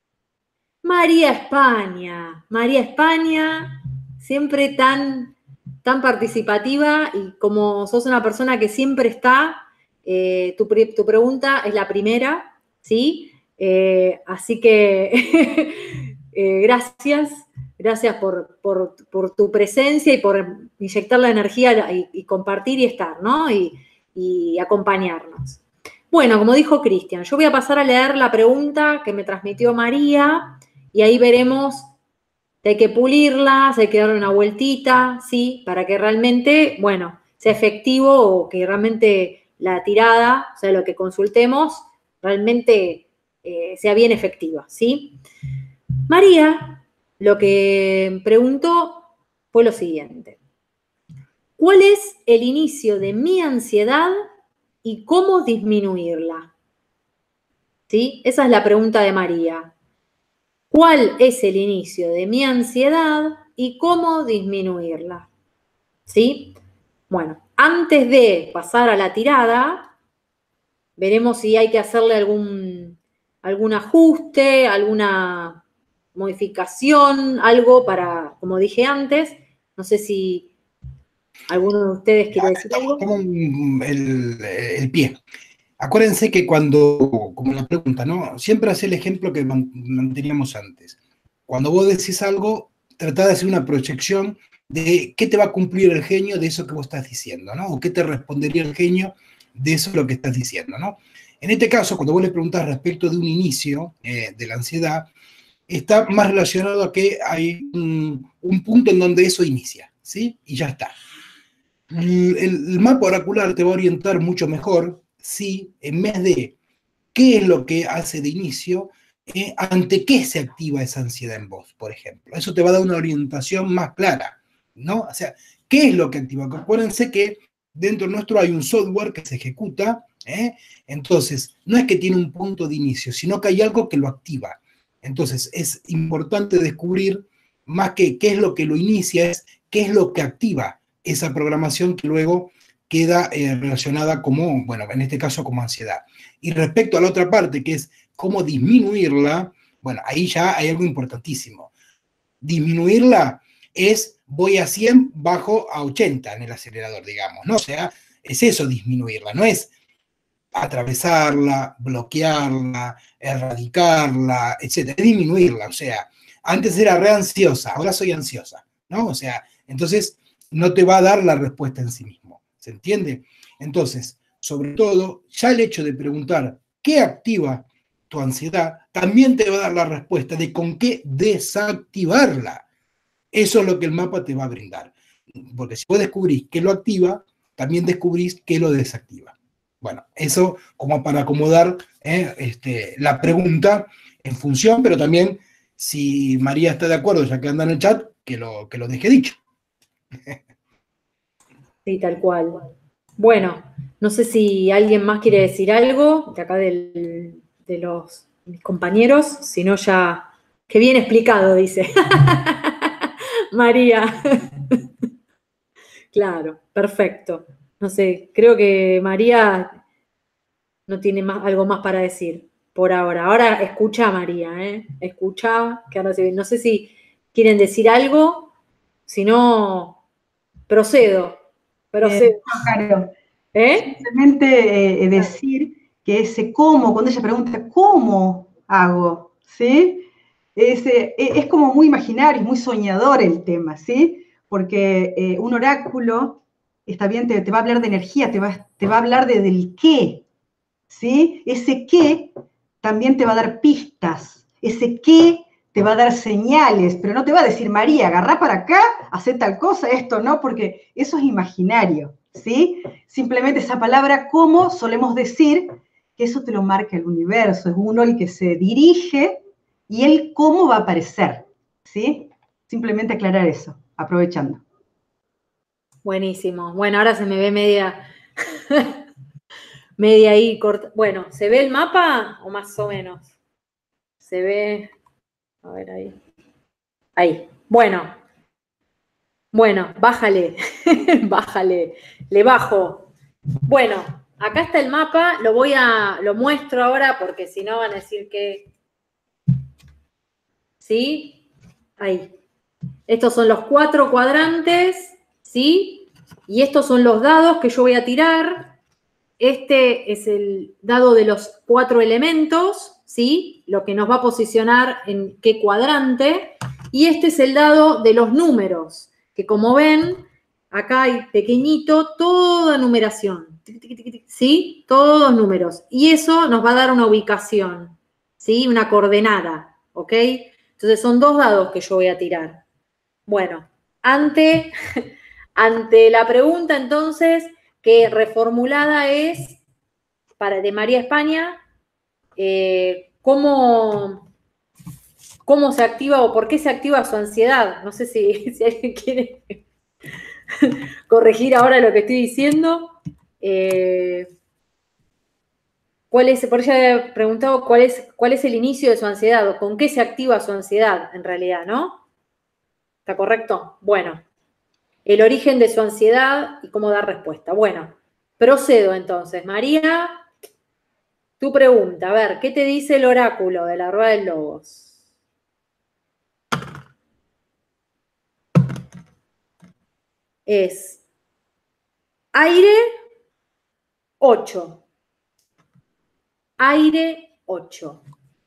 María España. María España, siempre tan, tan participativa, y como sos una persona que siempre está, eh, tu, tu pregunta es la primera, ¿sí? Eh, así que eh, gracias, gracias por, por, por tu presencia y por inyectar la energía y, y compartir y estar, ¿no? Y, y acompañarnos. Bueno, como dijo Cristian, yo voy a pasar a leer la pregunta que me transmitió María, y ahí veremos si hay que pulirla, si hay que darle una vueltita, ¿sí? Para que realmente, bueno, sea efectivo, o que realmente la tirada, o sea, lo que consultemos, realmente eh, sea bien efectiva, ¿sí? María lo que preguntó fue lo siguiente: ¿cuál es el inicio de mi ansiedad y cómo disminuirla? ¿Sí? Esa es la pregunta de María. ¿Cuál es el inicio de mi ansiedad y cómo disminuirla? ¿Sí? Bueno, antes de pasar a la tirada, veremos si hay que hacerle algún, algún ajuste, alguna modificación, algo para, como dije antes, no sé si alguno de ustedes quiere decir algo. Como el, el pie. Acuérdense que cuando, como la pregunta, ¿no? Siempre hace el ejemplo que manteníamos antes. Cuando vos decís algo, tratá de hacer una proyección de qué te va a cumplir el genio de eso que vos estás diciendo, ¿no? O qué te respondería el genio de eso lo que estás diciendo, ¿no? En este caso, cuando vos le preguntás respecto de un inicio eh, de la ansiedad, está más relacionado a que hay un, un punto en donde eso inicia, ¿sí? Y ya está. El, el mapa oracular te va a orientar mucho mejor si en vez de qué es lo que hace de inicio, eh, ante qué se activa esa ansiedad en vos, por ejemplo. Eso te va a dar una orientación más clara, ¿no? O sea, ¿qué es lo que activa? Acuérdense que dentro nuestro hay un software que se ejecuta, ¿eh? Entonces, no es que tiene un punto de inicio, sino que hay algo que lo activa. Entonces, es importante descubrir, más que qué es lo que lo inicia, es qué es lo que activa esa programación que luego queda eh, relacionada como, bueno, en este caso como ansiedad. Y respecto a la otra parte, que es cómo disminuirla, bueno, ahí ya hay algo importantísimo. Disminuirla es voy a cien, bajo a ochenta en el acelerador, digamos, ¿no? O sea, es eso, disminuirla, no es atravesarla, bloquearla, erradicarla, etcétera, es disminuirla, o sea, antes era re ansiosa, ahora soy ansiosa, ¿no? O sea, entonces no te va a dar la respuesta en sí mismo, ¿se entiende? Entonces, sobre todo, ya el hecho de preguntar qué activa tu ansiedad, también te va a dar la respuesta de con qué desactivarla. Eso es lo que el mapa te va a brindar. Porque si vos descubrís qué lo activa, también descubrís qué lo desactiva. Bueno, eso como para acomodar eh, este, la pregunta en función, pero también, si María está de acuerdo, ya que anda en el chat, que lo, que lo deje dicho. Sí, tal cual. Bueno, no sé si alguien más quiere decir algo de acá del, de los mis compañeros, si no ya, que bien explicado, dice María. Claro, perfecto. No sé, creo que María no tiene más, algo más para decir por ahora. Ahora escucha a María, ¿eh? Escucha, que ahora se, no sé si quieren decir algo, si no, procedo, procedo. Eh, no, Caro, ¿Eh? simplemente eh, decir que ese cómo, cuando ella pregunta, ¿cómo hago? ¿Sí? Es, eh, es como muy imaginario, muy soñador el tema, ¿sí? Porque eh, un oráculo, está bien, te, te, va a hablar de energía, te va, te va a hablar de, del qué, ¿sí? Ese qué también te va a dar pistas, ese qué te va a dar señales, pero no te va a decir, María, agarrá para acá, hacé tal cosa, esto, ¿no? Porque eso es imaginario, ¿sí? Simplemente esa palabra cómo solemos decir que eso te lo marca el universo, es uno el que se dirige y el cómo va a aparecer, ¿sí? Simplemente aclarar eso, aprovechando. Buenísimo. Bueno, ahora se me ve media, media ahí corta. Bueno, ¿se ve el mapa o más o menos? Se ve, a ver ahí. Ahí. Bueno. Bueno, bájale, bájale, le bajo. Bueno, acá está el mapa, lo voy a, lo muestro ahora porque si no van a decir que, ¿sí? Ahí. Estos son los cuatro cuadrantes, ¿sí? Y estos son los dados que yo voy a tirar. Este es el dado de los cuatro elementos, ¿sí? Lo que nos va a posicionar en qué cuadrante. Y este es el dado de los números, que como ven, acá hay pequeñito, toda numeración, ¿sí? Todos números. Y eso nos va a dar una ubicación, ¿sí? Una coordenada, ¿ok? Entonces son dos dados que yo voy a tirar. Bueno, ante, ante la pregunta entonces, que reformulada es, para, de María España, eh, ¿cómo, ¿cómo se activa o por qué se activa su ansiedad? No sé si, si alguien quiere corregir ahora lo que estoy diciendo. Eh, ¿cuál es, por ella he preguntado cuál es, cuál es el inicio de su ansiedad o con qué se activa su ansiedad en realidad, ¿no? ¿Está correcto? Bueno. El origen de su ansiedad y cómo dar respuesta. Bueno, procedo entonces. María, tu pregunta. A ver, ¿qué te dice el oráculo de la Rueda del Logos? Es aire ocho. Aire ocho.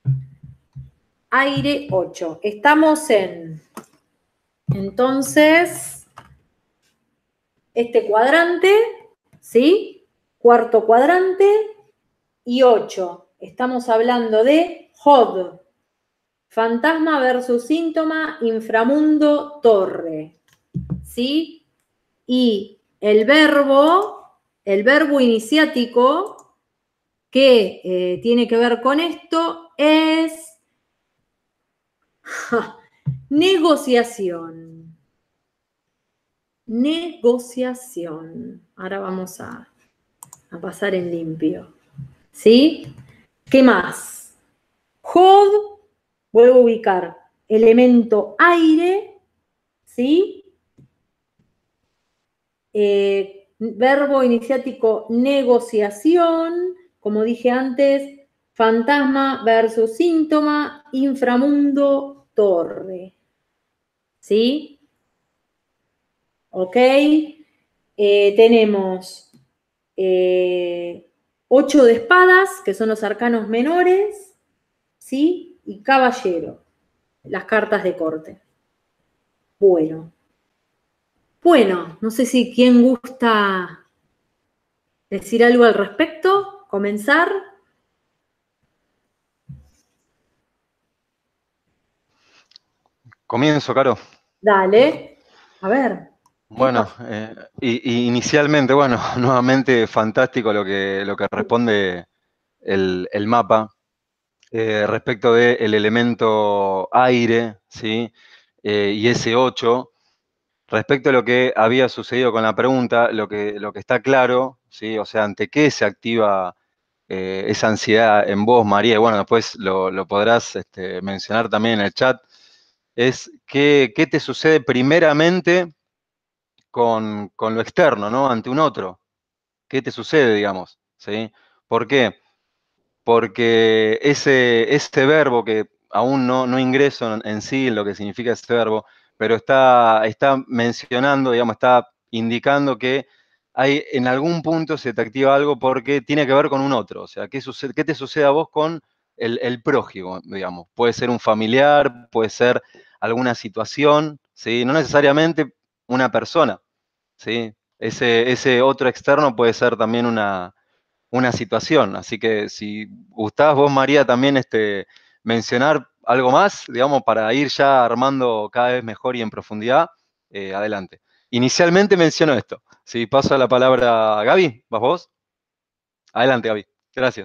Aire ocho. Estamos en, entonces, este cuadrante, ¿sí? Cuarto cuadrante y ocho. Estamos hablando de Hod. Fantasma versus síntoma, inframundo, torre. ¿Sí? Y el verbo, el verbo iniciático que eh, tiene que ver con esto es ja, negociación. Negociación. Ahora vamos a, a pasar en limpio. ¿Sí? ¿Qué más? Hod, vuelvo a ubicar, elemento aire, ¿sí? Eh, verbo iniciático negociación, como dije antes, fantasma versus síntoma, inframundo, torre. ¿Sí? ¿Ok? Eh, tenemos eh, ocho de espadas, que son los arcanos menores, ¿sí? Y caballero, las cartas de corte. Bueno. Bueno, no sé si quién gusta decir algo al respecto, comenzar. Comienzo, Caro. Dale, a ver. Bueno, eh, y, y inicialmente, bueno, nuevamente fantástico lo que, lo que responde el, el mapa eh, respecto del elemento aire, ¿sí? Eh, y ese ocho. Respecto a lo que había sucedido con la pregunta, lo que, lo que está claro, ¿sí? O sea, ¿ante qué se activa eh, esa ansiedad en vos, María? Y bueno, después lo, lo podrás este, mencionar también en el chat. Es qué, qué te sucede primeramente con, con lo externo, ¿no? Ante un otro. ¿Qué te sucede, digamos? ¿Sí? ¿Por qué? Porque ese, ese verbo que aún no, no ingreso en, en sí, en lo que significa ese verbo, pero está, está mencionando, digamos, está indicando que hay, en algún punto se te activa algo porque tiene que ver con un otro. O sea, ¿qué, sucede, qué te sucede a vos con el, el prójimo, digamos? Puede ser un familiar, puede ser alguna situación, ¿sí? No necesariamente una persona, ¿sí? Ese, ese otro externo puede ser también una, una situación. Así que si gustás vos, María, también este, mencionar algo más, digamos, para ir ya armando cada vez mejor y en profundidad, eh, adelante. Inicialmente menciono esto. Si paso la palabra a Gaby, ¿vas vos? Adelante, Gaby. Gracias.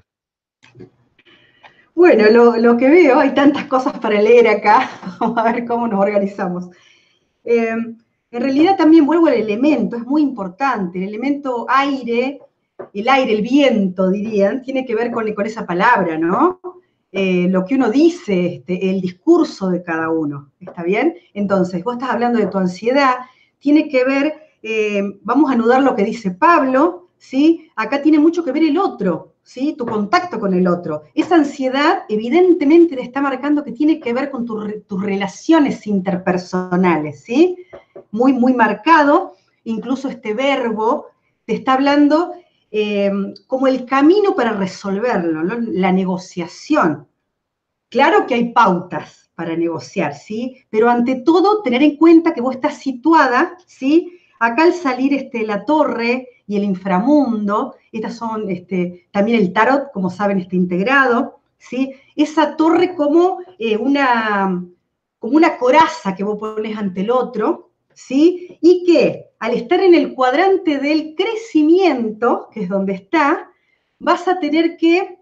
Bueno, lo, lo que veo, hay tantas cosas para leer acá, vamos a ver cómo nos organizamos. Eh, en realidad también vuelvo al elemento, es muy importante, el elemento aire, el aire, el viento, dirían, tiene que ver con, con esa palabra, ¿no? Eh, lo que uno dice, este, el discurso de cada uno, ¿está bien? Entonces, vos estás hablando de tu ansiedad, tiene que ver, eh, vamos a anudar lo que dice Pablo, ¿sí? Acá tiene mucho que ver el otro, ¿sí? Tu contacto con el otro. Esa ansiedad evidentemente te está marcando que tiene que ver con tu, tus relaciones interpersonales, ¿sí? Muy, muy marcado, incluso este verbo te está hablando eh, como el camino para resolverlo, ¿no? La negociación. Claro que hay pautas para negociar, ¿sí? Pero ante todo, tener en cuenta que vos estás situada, ¿sí? Acá al salir este, la torre y el inframundo, estas son este, también el tarot, como saben, está integrado, ¿sí? Esa torre como, eh, una, como una coraza que vos pones ante el otro, ¿sí? Y que al estar en el cuadrante del crecimiento, que es donde está, vas a tener que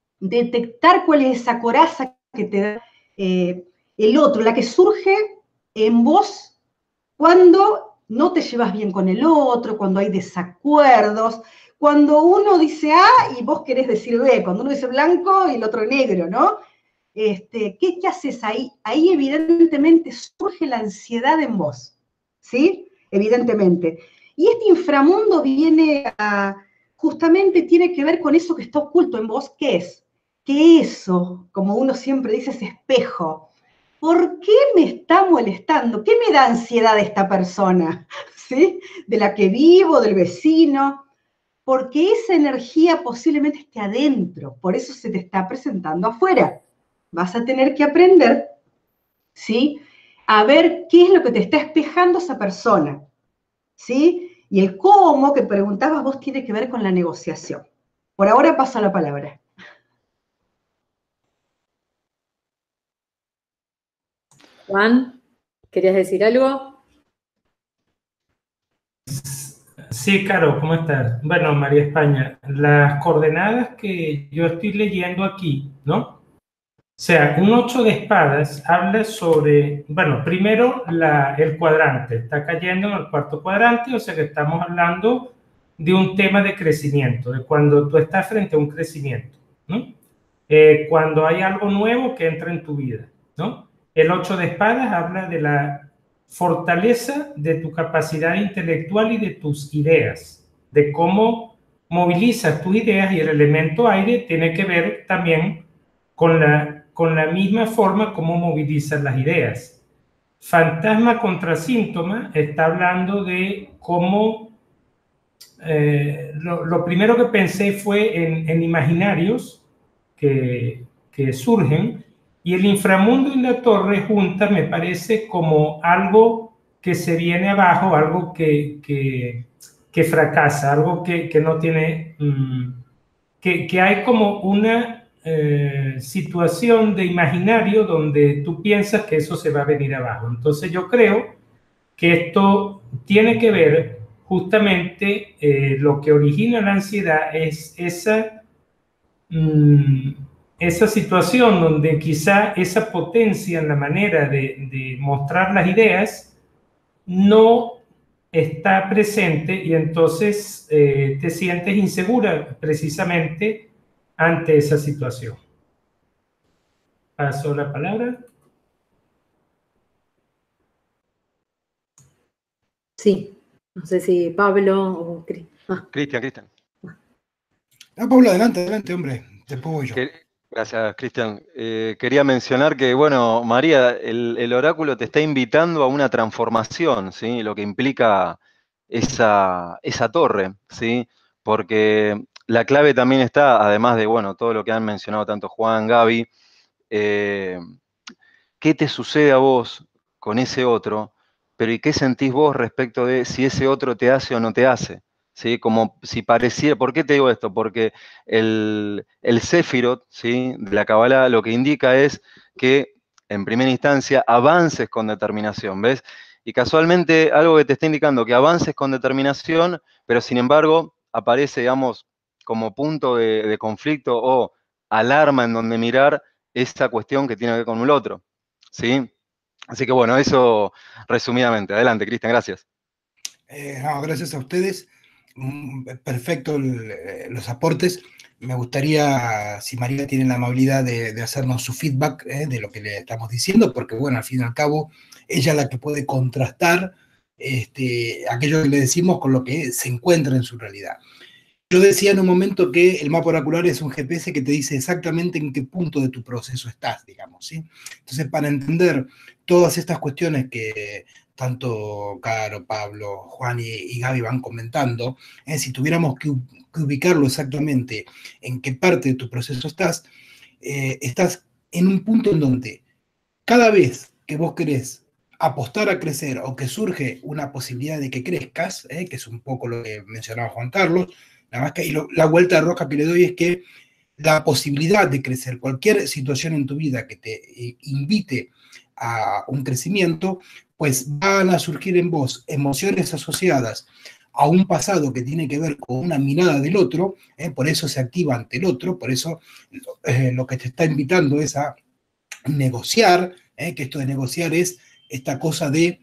detectar cuál es esa coraza que te da eh, el otro, la que surge en vos cuando no te llevas bien con el otro, cuando hay desacuerdos, cuando uno dice A y vos querés decir B, cuando uno dice blanco y el otro negro, ¿no? Este, ¿qué, ¿Qué haces ahí? Ahí evidentemente surge la ansiedad en vos, ¿sí? Evidentemente. Y este inframundo viene a, justamente tiene que ver con eso que está oculto en vos, ¿qué es? Que eso, como uno siempre dice, es espejo. ¿Por qué me está molestando? ¿Qué me da ansiedad de esta persona? ¿Sí? De la que vivo, del vecino. Porque esa energía posiblemente esté adentro, por eso se te está presentando afuera. Vas a tener que aprender, ¿sí? A ver qué es lo que te está espejando esa persona, ¿sí? Y el cómo que preguntabas vos tiene que ver con la negociación. Por ahora paso la palabra. Juan, ¿querías decir algo? Sí, Caro, ¿cómo estás? Bueno, María España, las coordenadas que yo estoy leyendo aquí, ¿no? O sea, un ocho de espadas habla sobre, bueno, primero la, el cuadrante, está cayendo en el cuarto cuadrante, o sea que estamos hablando de un tema de crecimiento, de cuando tú estás frente a un crecimiento, ¿no? Eh, cuando hay algo nuevo que entra en tu vida, ¿no? El ocho de espadas habla de la fortaleza de tu capacidad intelectual y de tus ideas, de cómo movilizas tus ideas, y el elemento aire tiene que ver también con la, con la misma forma como movilizas las ideas. Fantasma contra síntoma está hablando de cómo eh, lo, lo primero que pensé fue en, en imaginarios que, que surgen, y el inframundo y la torre junta me parece como algo que se viene abajo, algo que, que, que fracasa, algo que, que no tiene, mmm, que, que hay como una eh, situación de imaginario donde tú piensas que eso se va a venir abajo. Entonces yo creo que esto tiene que ver justamente, eh, lo que origina la ansiedad es esa, mmm, esa situación donde quizá esa potencia en la manera de, de mostrar las ideas no está presente, y entonces eh, te sientes insegura precisamente ante esa situación. Paso la palabra. Sí, No sé si Pablo o ah. Cristian, Cristian. Ah, Pablo, adelante, adelante, hombre. Después voy yo. Que, gracias, Cristian. Eh, quería mencionar que, bueno, María, el, el oráculo te está invitando a una transformación, ¿sí? Lo que implica esa, esa torre, ¿sí? Porque la clave también está, además de, bueno, todo lo que han mencionado tanto Juan, Gaby, eh, ¿qué te sucede a vos con ese otro? Pero ¿y qué sentís vos respecto de si ese otro te hace o no te hace? ¿Sí? Como si pareciera, ¿por qué te digo esto? Porque el, el Sefirot, ¿sí? De la Kabbalah lo que indica es que, en primera instancia, avances con determinación, ¿ves? Y casualmente algo que te está indicando que avances con determinación, pero sin embargo aparece, digamos, como punto de, de conflicto o alarma en donde mirar esta cuestión que tiene que ver con el otro, ¿sí? Así que bueno, eso resumidamente. Adelante, Cristian, gracias. Eh, no, gracias a ustedes. Perfecto el, los aportes. Me gustaría, si María tiene la amabilidad de, de hacernos su feedback eh, de lo que le estamos diciendo, porque bueno, al fin y al cabo, ella es la que puede contrastar este, aquello que le decimos con lo que se encuentra en su realidad. Yo decía en un momento que el mapa oracular es un G P S que te dice exactamente en qué punto de tu proceso estás, digamos, ¿sí? Entonces, para entender todas estas cuestiones que tanto Caro, Pablo, Juan y, y Gaby van comentando, eh, si tuviéramos que, que ubicarlo exactamente en qué parte de tu proceso estás, eh, estás en un punto en donde cada vez que vos querés apostar a crecer o que surge una posibilidad de que crezcas, eh, que es un poco lo que mencionaba Juan Carlos, nada más que y lo, la vuelta de rosca que le doy es que la posibilidad de crecer, cualquier situación en tu vida que te eh, invite a un crecimiento, pues van a surgir en vos emociones asociadas a un pasado que tiene que ver con una mirada del otro, eh, por eso se activa ante el otro, por eso eh, lo que te está invitando es a negociar, eh, que esto de negociar es esta cosa de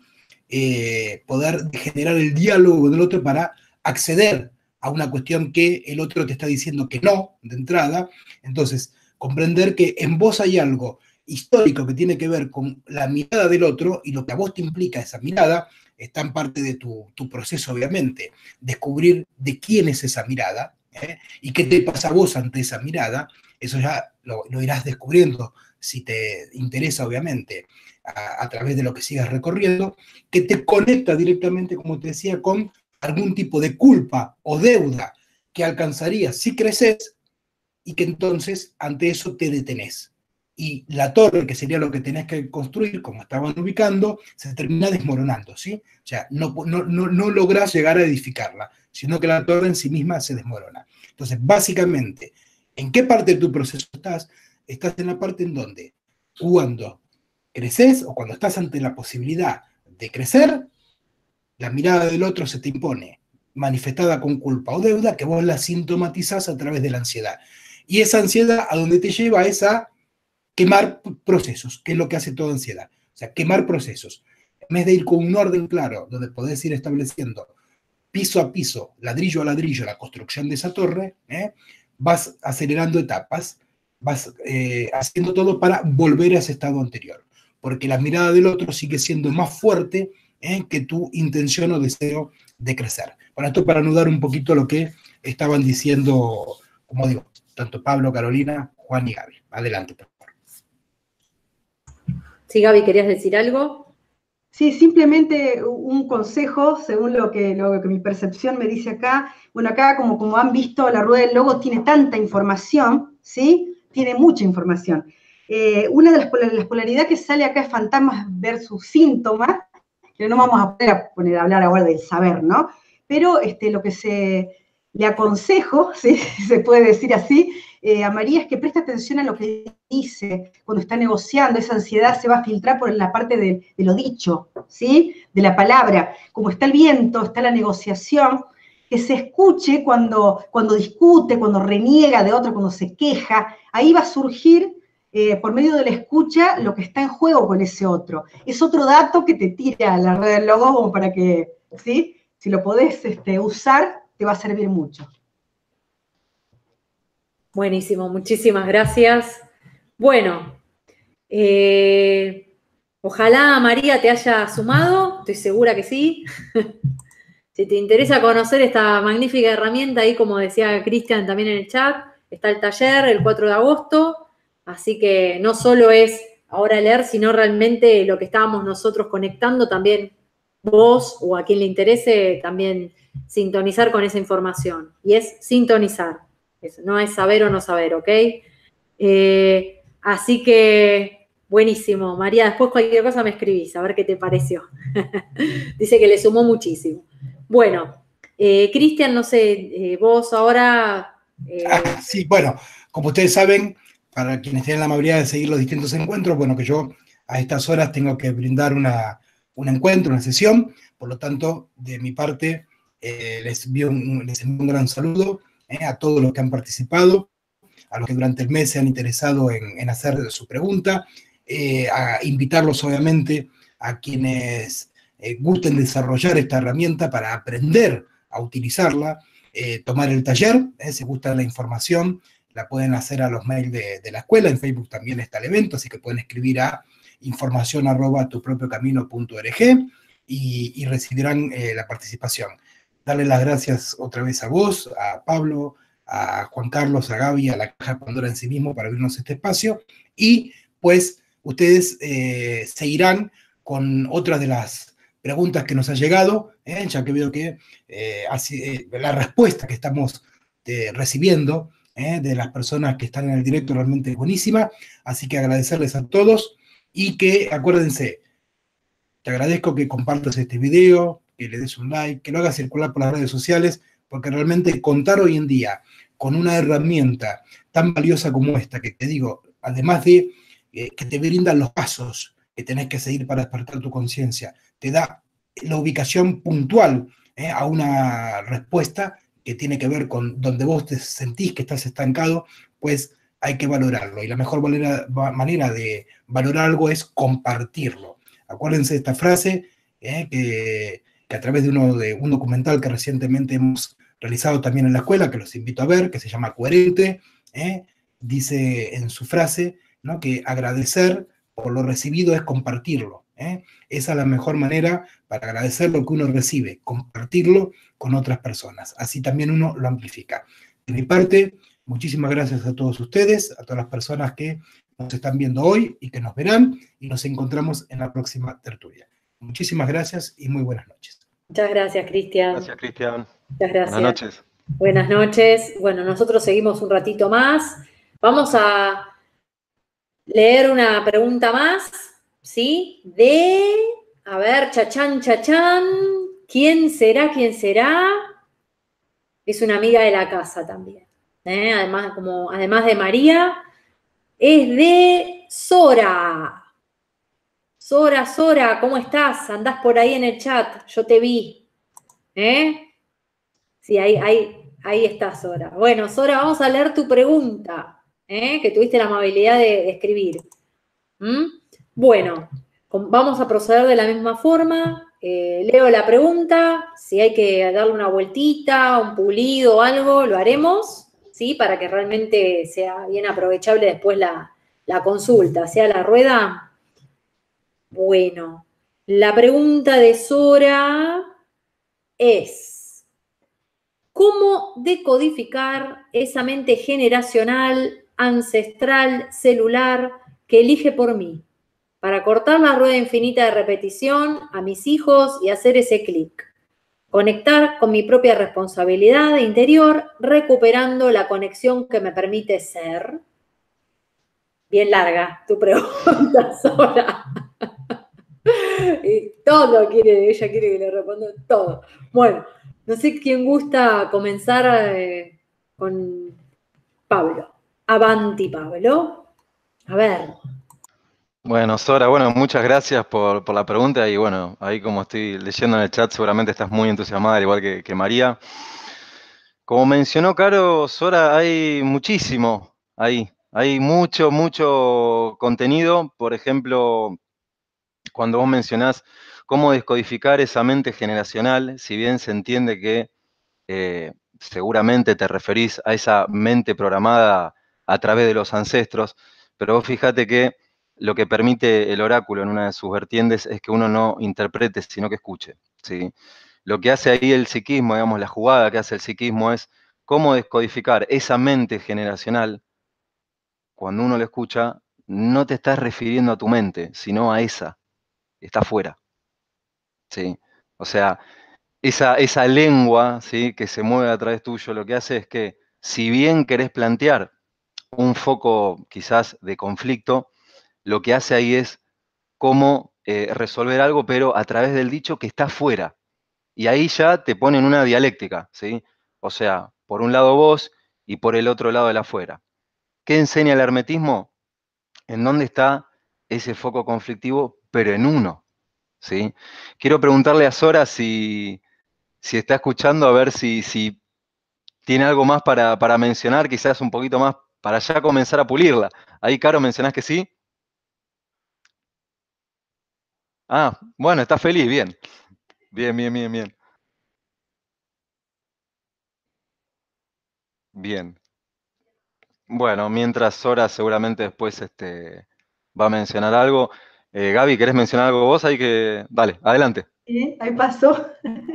eh, poder generar el diálogo del otro para acceder a una cuestión que el otro te está diciendo que no, de entrada. Entonces, comprender que en vos hay algo histórico que tiene que ver con la mirada del otro y lo que a vos te implica esa mirada, está en parte de tu, tu proceso, obviamente, descubrir de quién es esa mirada, ¿eh? Y qué te pasa a vos ante esa mirada, eso ya lo, lo irás descubriendo si te interesa, obviamente, a, a través de lo que sigas recorriendo, que te conecta directamente, como te decía, con algún tipo de culpa o deuda que alcanzarías si creces y que entonces ante eso te detenés. Y la torre, que sería lo que tenés que construir, como estaban ubicando, se termina desmoronando, ¿sí? O sea, no, no, no, no lográs llegar a edificarla, sino que la torre en sí misma se desmorona. Entonces, básicamente, ¿en qué parte de tu proceso estás? Estás en la parte en donde, cuando creces o cuando estás ante la posibilidad de crecer, la mirada del otro se te impone, manifestada con culpa o deuda, que vos la sintomatizás a través de la ansiedad. Y esa ansiedad a donde te lleva es a quemar procesos, que es lo que hace toda ansiedad. O sea, quemar procesos. En vez de ir con un orden claro, donde podés ir estableciendo piso a piso, ladrillo a ladrillo, la construcción de esa torre, ¿eh? Vas acelerando etapas, vas eh, haciendo todo para volver a ese estado anterior. Porque la mirada del otro sigue siendo más fuerte ¿eh? que tu intención o deseo de crecer. Bueno, esto para anudar un poquito lo que estaban diciendo, como digo, tanto Pablo, Carolina, Juan y Gaby. Adelante, por favor. Sí, Gaby, ¿querías decir algo? Sí, simplemente un consejo, según lo que, lo que mi percepción me dice acá. Bueno, acá, como, como han visto, la rueda del logo tiene tanta información, ¿sí? Tiene mucha información. Eh, una de las, las polaridades que sale acá es fantasmas versus síntomas, que no vamos a poder poner a hablar ahora del saber, ¿no? Pero este, lo que se le aconsejo, ¿sí? Se puede decir así, eh, a María es que preste atención a lo que dice cuando está negociando. Esa ansiedad se va a filtrar por la parte de, de lo dicho, ¿sí? De la palabra. Como está el viento, está la negociación, que se escuche cuando, cuando discute, cuando reniega de otro, cuando se queja. Ahí va a surgir, eh, por medio de la escucha, lo que está en juego con ese otro. Es otro dato que te tira la red del logo como para que, ¿sí? Si lo podés este, usar, te va a servir mucho. Buenísimo, muchísimas gracias. Bueno, eh, ojalá María te haya sumado, estoy segura que sí. Si te interesa conocer esta magnífica herramienta, ahí como decía Cristian también en el chat, está el taller el cuatro de agosto, así que no solo es ahora leer, sino realmente lo que estábamos nosotros conectando, también vos o a quien le interese, también sintonizar con esa información. Y es sintonizar, eso, no es saber o no saber, ¿ok? Eh, así que, buenísimo. María, después cualquier cosa me escribís, a ver qué te pareció. Dice que le sumó muchísimo. Bueno, eh, Cristian, no sé, eh, vos ahora... Eh... Ah, sí, bueno, como ustedes saben, para quienes tienen la amabilidad de seguir los distintos encuentros, bueno, que yo a estas horas tengo que brindar una, un encuentro, una sesión, por lo tanto, de mi parte, eh, les, envío un, les envío un gran saludo eh, a todos los que han participado, a los que durante el mes se han interesado en, en hacer su pregunta, eh, a invitarlos obviamente a quienes eh, gusten desarrollar esta herramienta para aprender a utilizarla, eh, tomar el taller, eh, si gusta la información, la pueden hacer a los mails de, de la escuela, en Facebook también está el evento, así que pueden escribir a información arroba tu propio camino punto org y, y recibirán eh, la participación. Darle las gracias otra vez a vos, a Pablo, a Juan Carlos, a Gaby, a la Caja de Pandora en sí mismo para abrirnos este espacio, y pues ustedes eh, seguirán con otras de las preguntas que nos han llegado, eh, ya que veo que eh, así, eh, la respuesta que estamos eh, recibiendo eh, de las personas que están en el directo realmente es buenísima, así que agradecerles a todos, y que acuérdense, te agradezco que compartas este video, que le des un like, que lo hagas circular por las redes sociales, porque realmente contar hoy en día con una herramienta tan valiosa como esta, que te digo, además de eh, que te brindan los pasos que tenés que seguir para despertar tu conciencia, te da la ubicación puntual eh, a una respuesta que tiene que ver con donde vos te sentís que estás estancado, pues hay que valorarlo. Y la mejor manera, manera de valorar algo es compartirlo. Acuérdense de esta frase, eh, que, que a través de, uno, de un documental que recientemente hemos realizado también en la escuela, que los invito a ver, que se llama Coherente, eh, dice en su frase, ¿no?, que agradecer por lo recibido es compartirlo. ¿eh? Esa es la mejor manera para agradecer lo que uno recibe, compartirlo con otras personas. Así también uno lo amplifica. De mi parte, muchísimas gracias a todos ustedes, a todas las personas que nos están viendo hoy y que nos verán, y nos encontramos en la próxima tertulia. Muchísimas gracias y muy buenas noches. Muchas gracias, Cristian. Gracias, Cristian. Muchas gracias. Buenas noches. Buenas noches. Bueno, nosotros seguimos un ratito más. Vamos a leer una pregunta más, ¿sí? De, a ver, chachán, chachán. ¿Quién será? ¿Quién será? Es una amiga de la casa también. ¿eh? Además, como, además de María, es de Sora. Sora, Sora, ¿cómo estás? Andás por ahí en el chat, yo te vi. ¿Eh? Sí, ahí, ahí, ahí está Sora. Bueno, Sora, vamos a leer tu pregunta, ¿eh? que tuviste la amabilidad de, de escribir. ¿Mm? Bueno, vamos a proceder de la misma forma. Eh, leo la pregunta, si hay que darle una vueltita, un pulido o algo, lo haremos, ¿sí? Para que realmente sea bien aprovechable después la, la consulta, sea la rueda. Bueno, la pregunta de Sora es: ¿cómo decodificar esa mente generacional, ancestral, celular que elige por mí? Para cortar la rueda infinita de repetición a mis hijos y hacer ese clic. Conectar con mi propia responsabilidad interior, recuperando la conexión que me permite ser. Bien larga tu pregunta, Sora. Y todo quiere, ella quiere que le responda todo. Bueno, no sé quién gusta comenzar eh, con Pablo. Avanti, Pablo. A ver. Bueno, Sora, bueno, muchas gracias por, por la pregunta, y bueno, ahí como estoy leyendo en el chat, seguramente estás muy entusiasmada, al igual que, que María. Como mencionó Caro, Sora, hay muchísimo ahí, hay mucho, mucho contenido. Por ejemplo, cuando vos mencionás cómo descodificar esa mente generacional, si bien se entiende que eh, seguramente te referís a esa mente programada a través de los ancestros, pero vos fíjate que lo que permite el oráculo en una de sus vertientes es que uno no interprete, sino que escuche, ¿sí? lo que hace ahí el psiquismo, digamos, la jugada que hace el psiquismo es cómo descodificar esa mente generacional. Cuando uno lo escucha, no te estás refiriendo a tu mente, sino a esa, está afuera. ¿Sí? O sea, esa, esa lengua, ¿sí?, que se mueve a través tuyo, lo que hace es que, si bien querés plantear un foco quizás de conflicto, lo que hace ahí es cómo eh, resolver algo, pero a través del dicho que está afuera. Y ahí ya te ponen una dialéctica, ¿sí? O sea, por un lado vos y por el otro lado el afuera. ¿Qué enseña el hermetismo? En dónde está ese foco conflictivo, pero en uno, ¿sí? Quiero preguntarle a Sora si, si está escuchando, a ver si, si tiene algo más para, para mencionar, quizás un poquito más, para ya comenzar a pulirla. Ahí, Caro, mencionás que sí. Ah, bueno, está feliz, bien. Bien, bien, bien, bien. Bien. Bueno, mientras Sora seguramente después este, va a mencionar algo. Eh, Gaby, ¿querés mencionar algo vos? Ahí que... Dale, adelante. ¿Eh? Ahí pasó.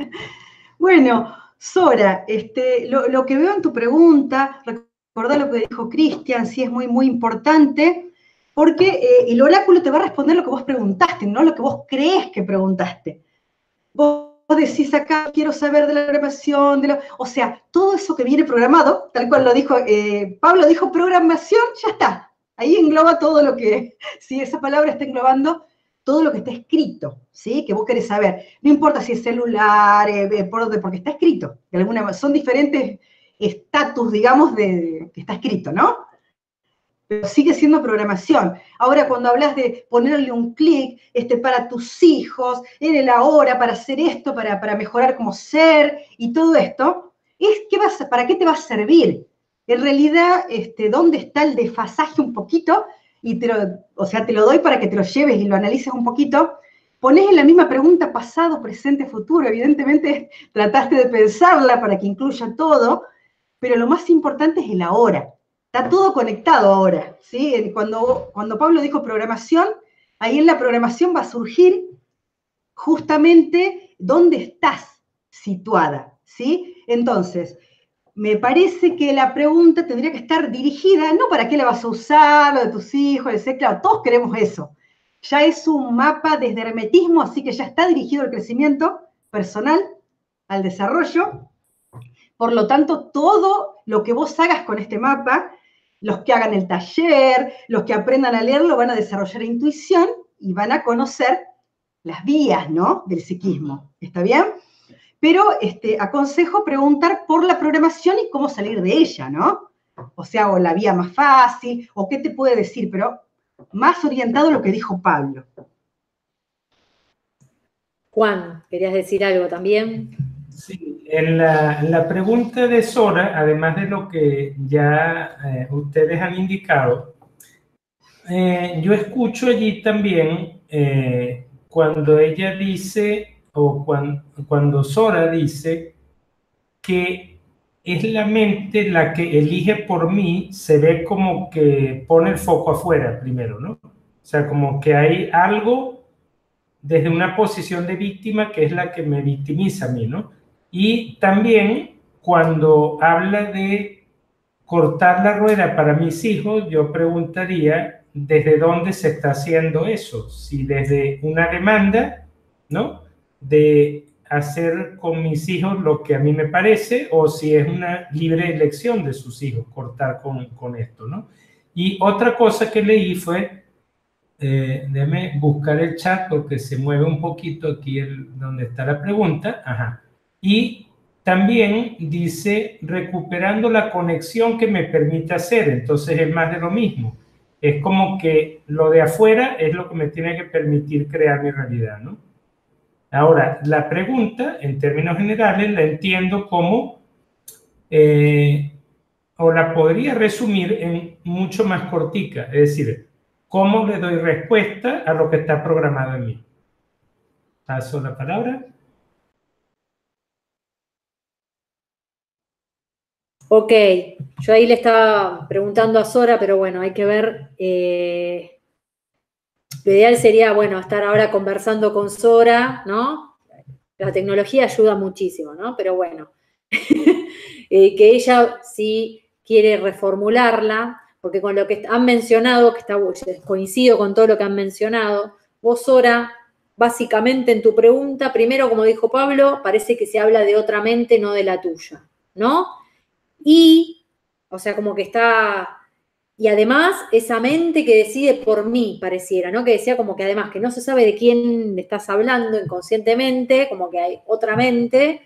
Bueno, Sora, este, lo, lo que veo en tu pregunta, recordá lo que dijo Cristian, sí es muy, muy importante, porque eh, el oráculo te va a responder lo que vos preguntaste, no lo que vos crees que preguntaste. Vos decís acá, quiero saber de la programación, de lo, o sea, todo eso que viene programado, tal cual lo dijo, eh, Pablo dijo programación, ya está. Ahí engloba todo lo que, si esa palabra está englobando todo lo que está escrito, ¿sí? Que vos querés saber. No importa si es celular, eh, por, porque está escrito. De alguna, son diferentes estatus, digamos, de, de, que está escrito, ¿no? Pero sigue siendo programación. Ahora, cuando hablas de ponerle un clic este, para tus hijos, en el ahora, para hacer esto, para, para mejorar como ser y todo esto, es ¿qué vas, ¿para qué te va a servir? En realidad, este, ¿dónde está el desfasaje un poquito? Y te lo, o sea, te lo doy para que te lo lleves y lo analices un poquito. Ponés en la misma pregunta pasado, presente, futuro. Evidentemente, trataste de pensarla para que incluya todo, pero lo más importante es el ahora. Está todo conectado ahora, ¿sí? Cuando, cuando Pablo dijo programación, ahí en la programación va a surgir justamente dónde estás situada, ¿sí? Entonces, me parece que la pregunta tendría que estar dirigida, no para qué la vas a usar, lo de tus hijos, etcétera. Claro, todos queremos eso. Ya es un mapa desde hermetismo, así que ya está dirigido al crecimiento personal, al desarrollo. Por lo tanto, todo lo que vos hagas con este mapa, los que hagan el taller, los que aprendan a leerlo, van a desarrollar intuición y van a conocer las vías, ¿no?, del psiquismo. ¿Está bien? Pero este, aconsejo preguntar por la programación y cómo salir de ella, ¿no? O sea, o la vía más fácil, o qué te puede decir, pero más orientado a lo que dijo Pablo. Juan, ¿querías decir algo también? Sí, en la, en la pregunta de Sora, además de lo que ya eh, ustedes han indicado, eh, yo escucho allí también eh, cuando ella dice, o cuando, cuando Sora dice que es la mente la que elige por mí, se ve como que pone el foco afuera primero, ¿no? O sea, como que hay algo desde una posición de víctima que es la que me victimiza a mí, ¿no? Y también cuando habla de cortar la rueda para mis hijos, yo preguntaría desde dónde se está haciendo eso, si desde una demanda, ¿no?, de hacer con mis hijos lo que a mí me parece, o si es una libre elección de sus hijos cortar con, con esto, ¿no? Y otra cosa que leí fue, eh, déjame buscar el chat porque se mueve un poquito aquí el, donde está la pregunta, ajá, y también dice recuperando la conexión que me permite hacer, entonces es más de lo mismo, es como que lo de afuera es lo que me tiene que permitir crear mi realidad, ¿no? Ahora, la pregunta, en términos generales, la entiendo como, eh, o la podría resumir en mucho más cortica, es decir, ¿cómo le doy respuesta a lo que está programado en mí? Paso la palabra. Ok, yo ahí le estaba preguntando a Sora, pero bueno, hay que ver... Eh... Lo ideal sería, bueno, estar ahora conversando con Sora, ¿no? la tecnología ayuda muchísimo, ¿no? Pero bueno, eh, que ella sí quiere reformularla, porque con lo que han mencionado, que está, coincido con todo lo que han mencionado, vos, Sora, básicamente en tu pregunta, primero, como dijo Pablo, parece que se habla de otra mente, no de la tuya, ¿no? Y, o sea, como que está... Y además, esa mente que decide por mí, pareciera, ¿no? Que decía como que además que no se sabe de quién estás hablando inconscientemente, como que hay otra mente.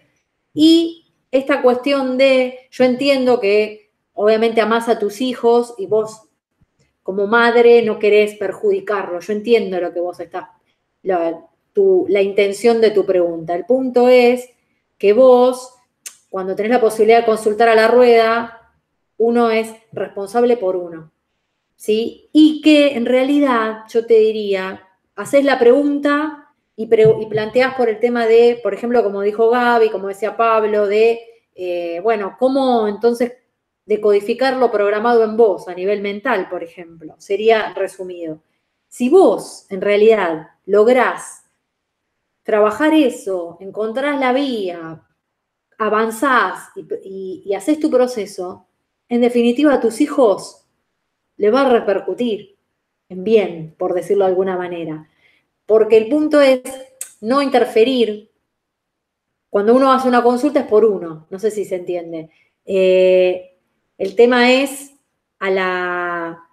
Y esta cuestión de, yo entiendo que obviamente amás a tus hijos y vos como madre no querés perjudicarlos. Yo entiendo lo que vos estás, la, tu, la intención de tu pregunta. El punto es que vos, cuando tenés la posibilidad de consultar a la rueda, uno es responsable por uno, ¿sí? Y que en realidad, yo te diría, haces la pregunta y, pre y planteás por el tema de, por ejemplo, como dijo Gaby, como decía Pablo, de, eh, bueno, cómo entonces decodificar lo programado en vos a nivel mental, por ejemplo, sería resumido. Si vos, en realidad, lográs trabajar eso, encontrás la vía, avanzás y, y, y haces tu proceso, en definitiva a tus hijos le va a repercutir en bien, por decirlo de alguna manera. Porque el punto es no interferir. Cuando uno hace una consulta es por uno, no sé si se entiende. Eh, el tema es a la,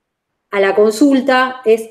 a la consulta es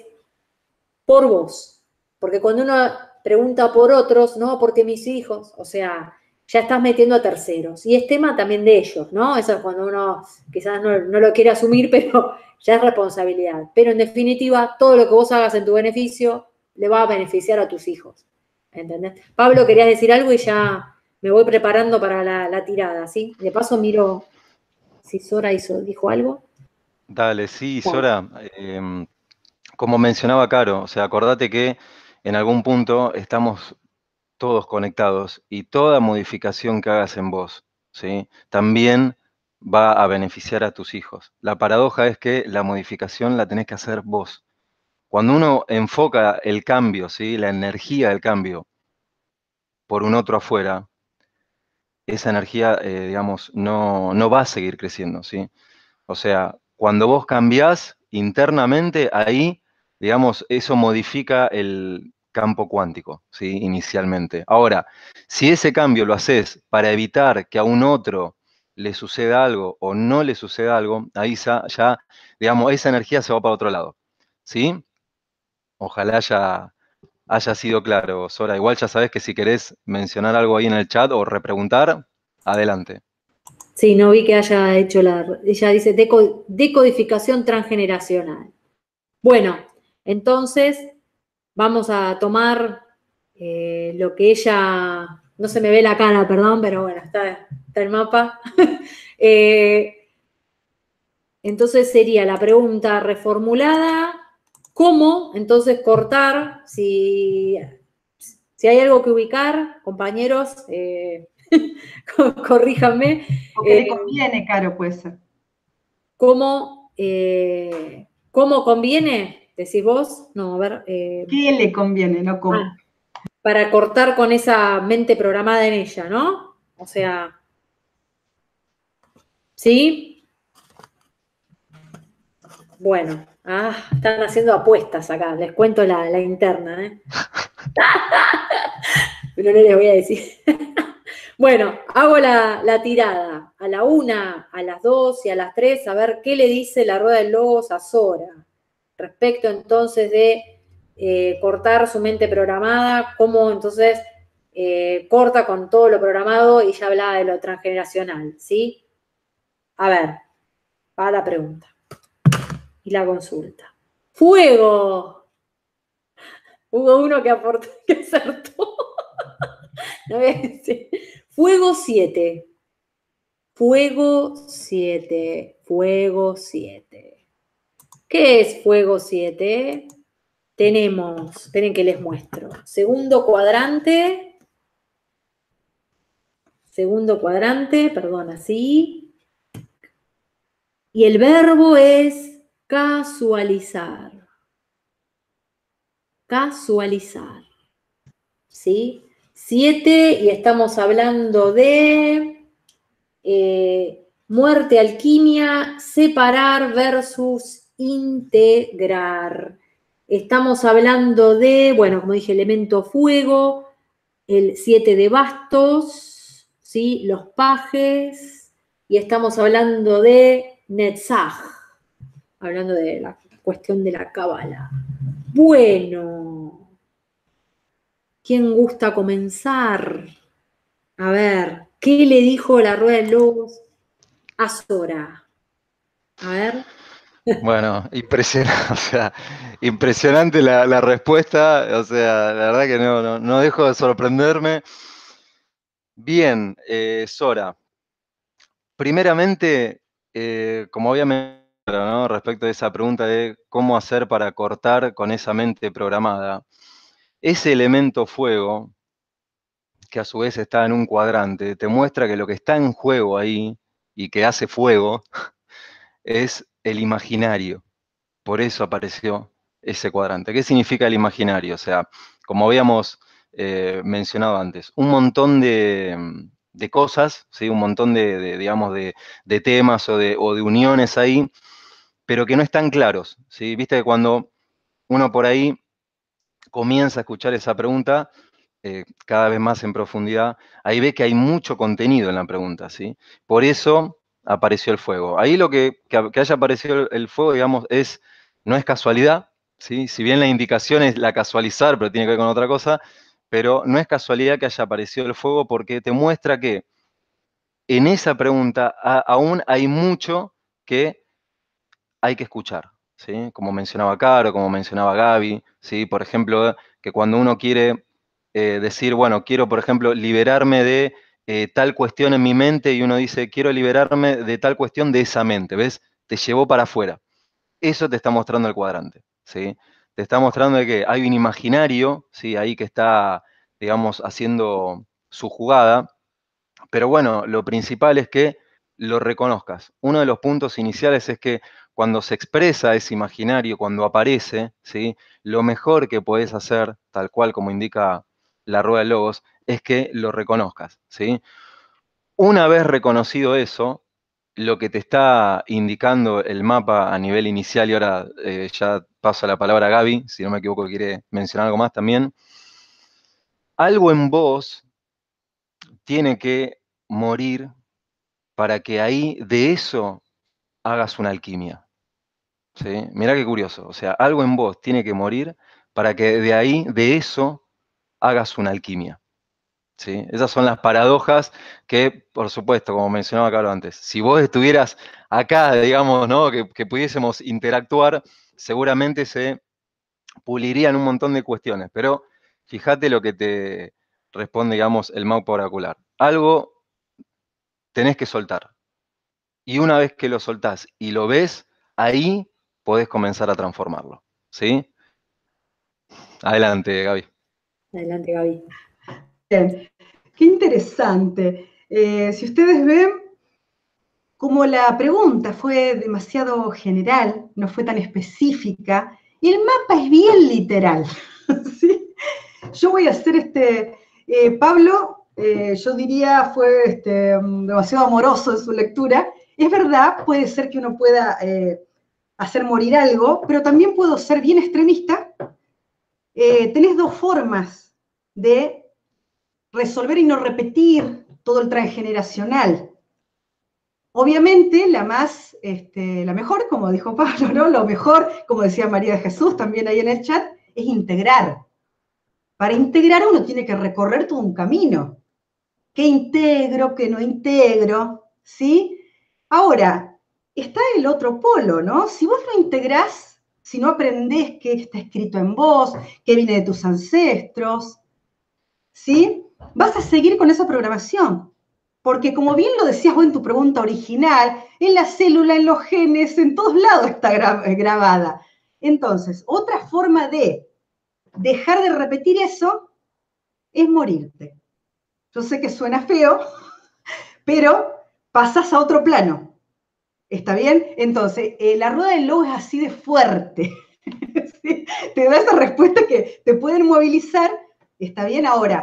por vos. Porque cuando uno pregunta por otros, no, porque mis hijos, o sea, ya estás metiendo a terceros. Y es tema también de ellos, ¿no? Eso es cuando uno quizás no, no lo quiere asumir, pero ya es responsabilidad. Pero en definitiva, todo lo que vos hagas en tu beneficio le va a beneficiar a tus hijos. ¿Entendés? Pablo, querías decir algo y ya me voy preparando para la, la tirada, ¿sí? De paso miro si Sora hizo, dijo algo. Dale, sí, Sora. Eh, como mencionaba Caro, o sea, acordate que en algún punto estamos todos conectados y toda modificación que hagas en vos, ¿sí? También va a beneficiar a tus hijos. La paradoja es que la modificación la tenés que hacer vos. Cuando uno enfoca el cambio, ¿sí? La energía del cambio por un otro afuera, esa energía, eh, digamos, no, no va a seguir creciendo, ¿sí? O sea, cuando vos cambiás internamente, ahí, digamos, eso modifica el campo cuántico, ¿sí? Inicialmente. Ahora, si ese cambio lo haces para evitar que a un otro le suceda algo o no le suceda algo, ahí ya, ya digamos, esa energía se va para otro lado, ¿sí? Ojalá haya, haya sido claro, Sora. Igual ya sabes que si querés mencionar algo ahí en el chat o repreguntar, adelante. Sí, no vi que haya hecho la... Ella dice deco, decodificación transgeneracional. Bueno, entonces vamos a tomar eh, lo que ella... No se me ve la cara, perdón, pero bueno, está, está el mapa. eh, entonces sería la pregunta reformulada. ¿Cómo entonces cortar? Si, si hay algo que ubicar, compañeros, eh, corríjanme. O que eh, le conviene, Caro, puede ser. ¿Cómo, eh, ¿Cómo conviene? ¿Decís vos? No, a ver. Eh, ¿Qué le conviene, no cómo? ah, para cortar con esa mente programada en ella, ¿no? O sea, ¿sí? Bueno, ah, están haciendo apuestas acá, les cuento la, la interna, ¿eh? Pero no les voy a decir. Bueno, hago la, la tirada a la una, a las dos y a las tres, a ver qué le dice la rueda del logos a Sora respecto entonces de eh, cortar su mente programada, cómo entonces eh, corta con todo lo programado y ya hablaba de lo transgeneracional, ¿sí? A ver, va la pregunta y la consulta. ¡Fuego! Hubo uno que aportó, que acertó. No voy a decir. Fuego siete. Fuego siete. Fuego siete. ¿Qué es Fuego siete? Tenemos, esperen que les muestro. Segundo cuadrante. Segundo cuadrante, perdón, así. Y el verbo es casualizar. Casualizar. ¿Sí? siete y estamos hablando de eh, muerte, alquimia, separar versus integrar. Estamos hablando de, bueno, como dije, elemento fuego, el siete de bastos, ¿sí? Los pajes, y estamos hablando de Netzach, hablando de la cuestión de la cábala. Bueno, ¿quién gusta comenzar? A ver, ¿qué le dijo la rueda de lobos a Sora? A ver. Bueno, impresionante, o sea, impresionante la, la respuesta, o sea, la verdad que no, no, no dejo de sorprenderme. Bien, eh, Sora, primeramente, eh, como había mencionado, ¿no? Respecto a esa pregunta de cómo hacer para cortar con esa mente programada, ese elemento fuego, que a su vez está en un cuadrante, te muestra que lo que está en juego ahí y que hace fuego es el imaginario. Por eso apareció ese cuadrante. ¿Qué significa el imaginario? O sea, como habíamos eh, mencionado antes, un montón de, de cosas, ¿sí? Un montón de, de digamos, de, de temas o de, o de uniones ahí, pero que no están claros, ¿sí? Viste que cuando uno por ahí comienza a escuchar esa pregunta, eh, cada vez más en profundidad, ahí ve que hay mucho contenido en la pregunta, ¿sí? Por eso apareció el fuego. Ahí lo que, que, que haya aparecido el fuego, digamos, es, no es casualidad, ¿sí? Si bien la indicación es la casualizar, pero tiene que ver con otra cosa, pero no es casualidad que haya aparecido el fuego porque te muestra que en esa pregunta a, aún hay mucho que hay que escuchar, ¿sí? Como mencionaba Caro, como mencionaba Gaby, ¿sí? Por ejemplo, que cuando uno quiere eh, decir, bueno, quiero, por ejemplo, liberarme de eh, tal cuestión en mi mente, y uno dice, quiero liberarme de tal cuestión de esa mente, ¿ves? Te llevó para afuera. Eso te está mostrando el cuadrante, ¿sí? Te está mostrando de que hay un imaginario, ¿sí? Ahí que está, digamos, haciendo su jugada, pero bueno, lo principal es que lo reconozcas. Uno de los puntos iniciales es que cuando se expresa ese imaginario, cuando aparece, ¿sí? Lo mejor que podés hacer, tal cual como indica la rueda de logos, es que lo reconozcas, ¿sí? Una vez reconocido eso, lo que te está indicando el mapa a nivel inicial, y ahora eh, ya paso la palabra a Gaby, si no me equivoco, quiere mencionar algo más también, algo en vos tiene que morir para que ahí de eso hagas una alquimia, ¿sí? Mirá qué curioso, o sea, algo en vos tiene que morir para que de ahí, de eso, hagas una alquimia, ¿sí? Esas son las paradojas que, por supuesto, como mencionaba Carlos antes, si vos estuvieras acá, digamos, ¿no? que, que pudiésemos interactuar, seguramente se pulirían un montón de cuestiones, pero fíjate lo que te responde, digamos, el mapa oracular. Algo tenés que soltar. Y una vez que lo soltás y lo ves, ahí podés comenzar a transformarlo, ¿sí? Adelante, Gaby. Adelante, Gaby. Bien, qué interesante. Eh, si ustedes ven, como la pregunta fue demasiado general, no fue tan específica, y el mapa es bien literal, ¿sí? Yo voy a hacer este, eh, Pablo, eh, yo diría fue este, demasiado amoroso en su lectura. Es verdad, puede ser que uno pueda eh, hacer morir algo, pero también puedo ser bien extremista. Eh, tenés dos formas de resolver y no repetir todo el transgeneracional. Obviamente, la más, este, la mejor, como dijo Pablo, ¿no? Lo mejor, como decía María de Jesús también ahí en el chat, es integrar. Para integrar uno tiene que recorrer todo un camino. ¿Qué integro, qué no integro? ¿Sí? Ahora, está el otro polo, ¿no? Si vos no integrás, si no aprendés qué está escrito en vos, qué viene de tus ancestros, ¿sí? Vas a seguir con esa programación. Porque como bien lo decías vos en tu pregunta original, en la célula, en los genes, en todos lados está grabada. Entonces, otra forma de dejar de repetir eso es morirte. Yo sé que suena feo, pero pasás a otro plano. ¿Está bien? Entonces, eh, la rueda del lobo es así de fuerte. ¿Sí? Te da esa respuesta que te pueden movilizar. ¿Está bien? Ahora,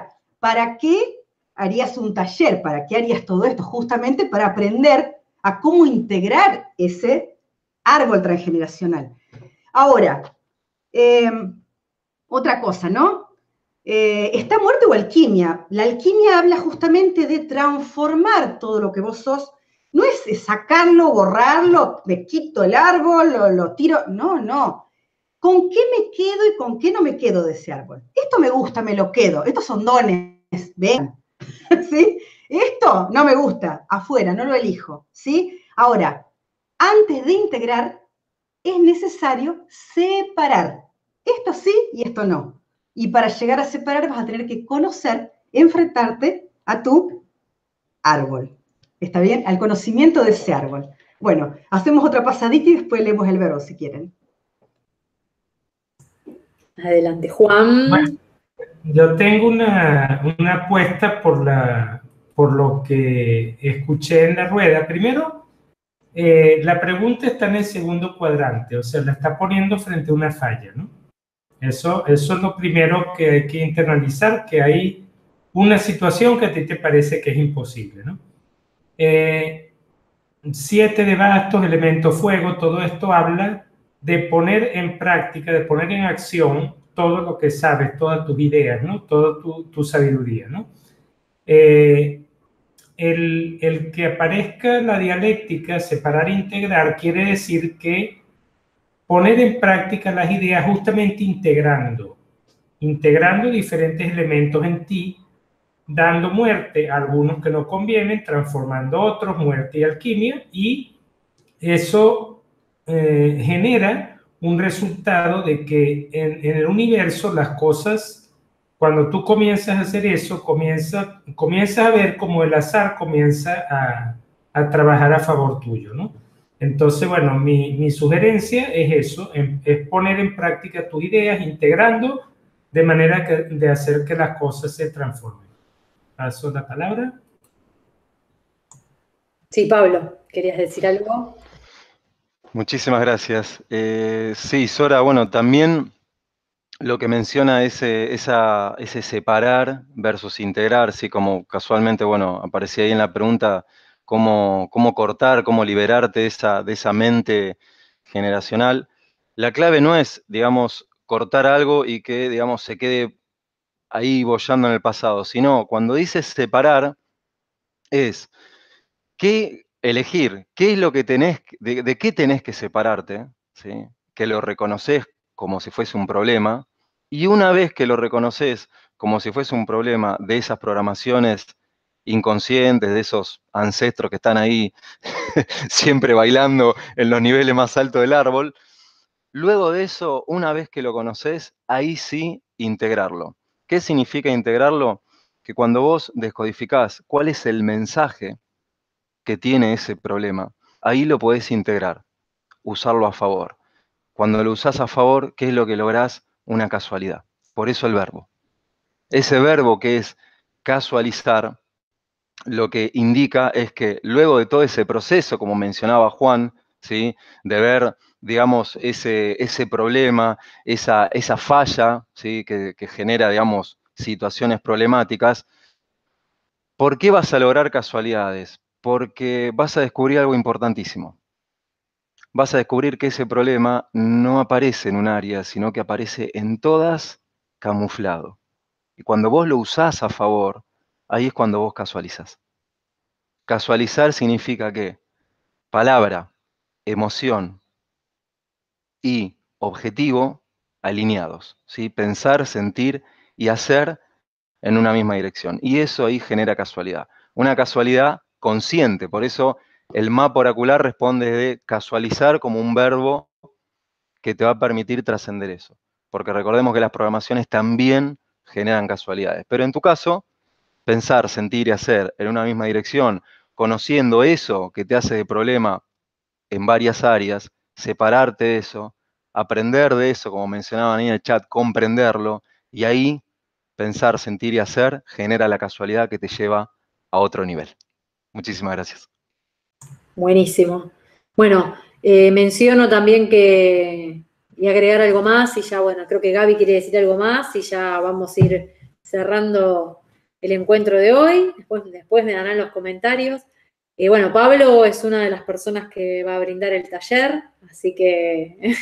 ¿para qué harías un taller? ¿Para qué harías todo esto? Justamente para aprender a cómo integrar ese árbol transgeneracional. Ahora, eh, otra cosa, ¿no? Eh, ¿está muerte o alquimia? La alquimia habla justamente de transformar todo lo que vos sos. No es sacarlo, borrarlo, me quito el árbol, lo, lo tiro. No, no. ¿Con qué me quedo y con qué no me quedo de ese árbol? Esto me gusta, me lo quedo. Estos son dones, ven. ¿Sí? Esto no me gusta, afuera, no lo elijo. ¿Sí? Ahora, antes de integrar, es necesario separar. Esto sí y esto no. Y para llegar a separar vas a tener que conocer, enfrentarte a tu árbol. ¿Está bien? Al conocimiento de ese árbol. Bueno, hacemos otra pasadita y después leemos el verbo si quieren. Adelante, Juan. Bueno, yo tengo una, una apuesta por, la, por lo que escuché en la rueda. Primero, eh, la pregunta está en el segundo cuadrante, o sea, la está poniendo frente a una falla, ¿no? Eso, eso es lo primero que hay que internalizar, que hay una situación que a ti te parece que es imposible, ¿no? Eh, siete de bastos, elemento fuego, todo esto habla de poner en práctica, de poner en acción todo lo que sabes, todas tus ideas, ¿no? Toda tu, tu sabiduría, ¿no? Eh, el, el que aparezca la dialéctica, separar e integrar, quiere decir que poner en práctica las ideas justamente integrando, integrando diferentes elementos en ti, dando muerte a algunos que no convienen, transformando otros, muerte y alquimia, y eso eh, genera un resultado de que en, en el universo las cosas, cuando tú comienzas a hacer eso, comienza, comienzas a ver cómo el azar comienza a, a trabajar a favor tuyo, ¿no? Entonces, bueno, mi, mi sugerencia es eso, es poner en práctica tus ideas, integrando de manera que, de hacer que las cosas se transformen. Paso la palabra. Sí, Pablo, ¿querías decir algo? Muchísimas gracias. Eh, sí, Sora, bueno, también lo que menciona ese, esa, ese separar versus integrar, sí, como casualmente, bueno, aparecía ahí en la pregunta, cómo, cómo cortar, cómo liberarte de esa, de esa mente generacional. La clave no es, digamos, cortar algo y que, digamos, se quede ahí boyando en el pasado, sino cuando dices separar, es qué elegir, qué es lo que tenés, de, de qué tenés que separarte, ¿sí? Que lo reconoces como si fuese un problema, y una vez que lo reconoces como si fuese un problema de esas programaciones inconscientes, de esos ancestros que están ahí siempre bailando en los niveles más altos del árbol, luego de eso, una vez que lo conoces, ahí sí integrarlo. ¿Qué significa integrarlo? Que cuando vos descodificás cuál es el mensaje que tiene ese problema, ahí lo podés integrar, usarlo a favor. Cuando lo usás a favor, ¿qué es lo que lográs? Una casualidad. Por eso el verbo. Ese verbo que es casualizar, lo que indica es que luego de todo ese proceso, como mencionaba Juan, ¿sí? De ver, digamos, ese, ese problema, esa, esa falla, ¿sí? que, que genera, digamos, situaciones problemáticas, ¿por qué vas a lograr casualidades? Porque vas a descubrir algo importantísimo. Vas a descubrir que ese problema no aparece en un área, sino que aparece en todas camuflado. Y cuando vos lo usás a favor, ahí es cuando vos casualizás. Casualizar significa que palabra, emoción y objetivo alineados, ¿sí? Pensar, sentir y hacer en una misma dirección. Y eso ahí genera casualidad. Una casualidad consciente, por eso el mapa oracular responde de casualizar como un verbo que te va a permitir trascender eso. Porque recordemos que las programaciones también generan casualidades. Pero en tu caso, pensar, sentir y hacer en una misma dirección, conociendo eso que te hace de problema en varias áreas, separarte de eso, aprender de eso, como mencionaban ahí en el chat, comprenderlo, y ahí pensar, sentir y hacer genera la casualidad que te lleva a otro nivel. Muchísimas gracias. Buenísimo. Bueno, eh, menciono también que, y agregar algo más, y ya, bueno, creo que Gaby quiere decir algo más, y ya vamos a ir cerrando el encuentro de hoy, después, después me darán los comentarios. Eh, bueno, Pablo es una de las personas que va a brindar el taller, así que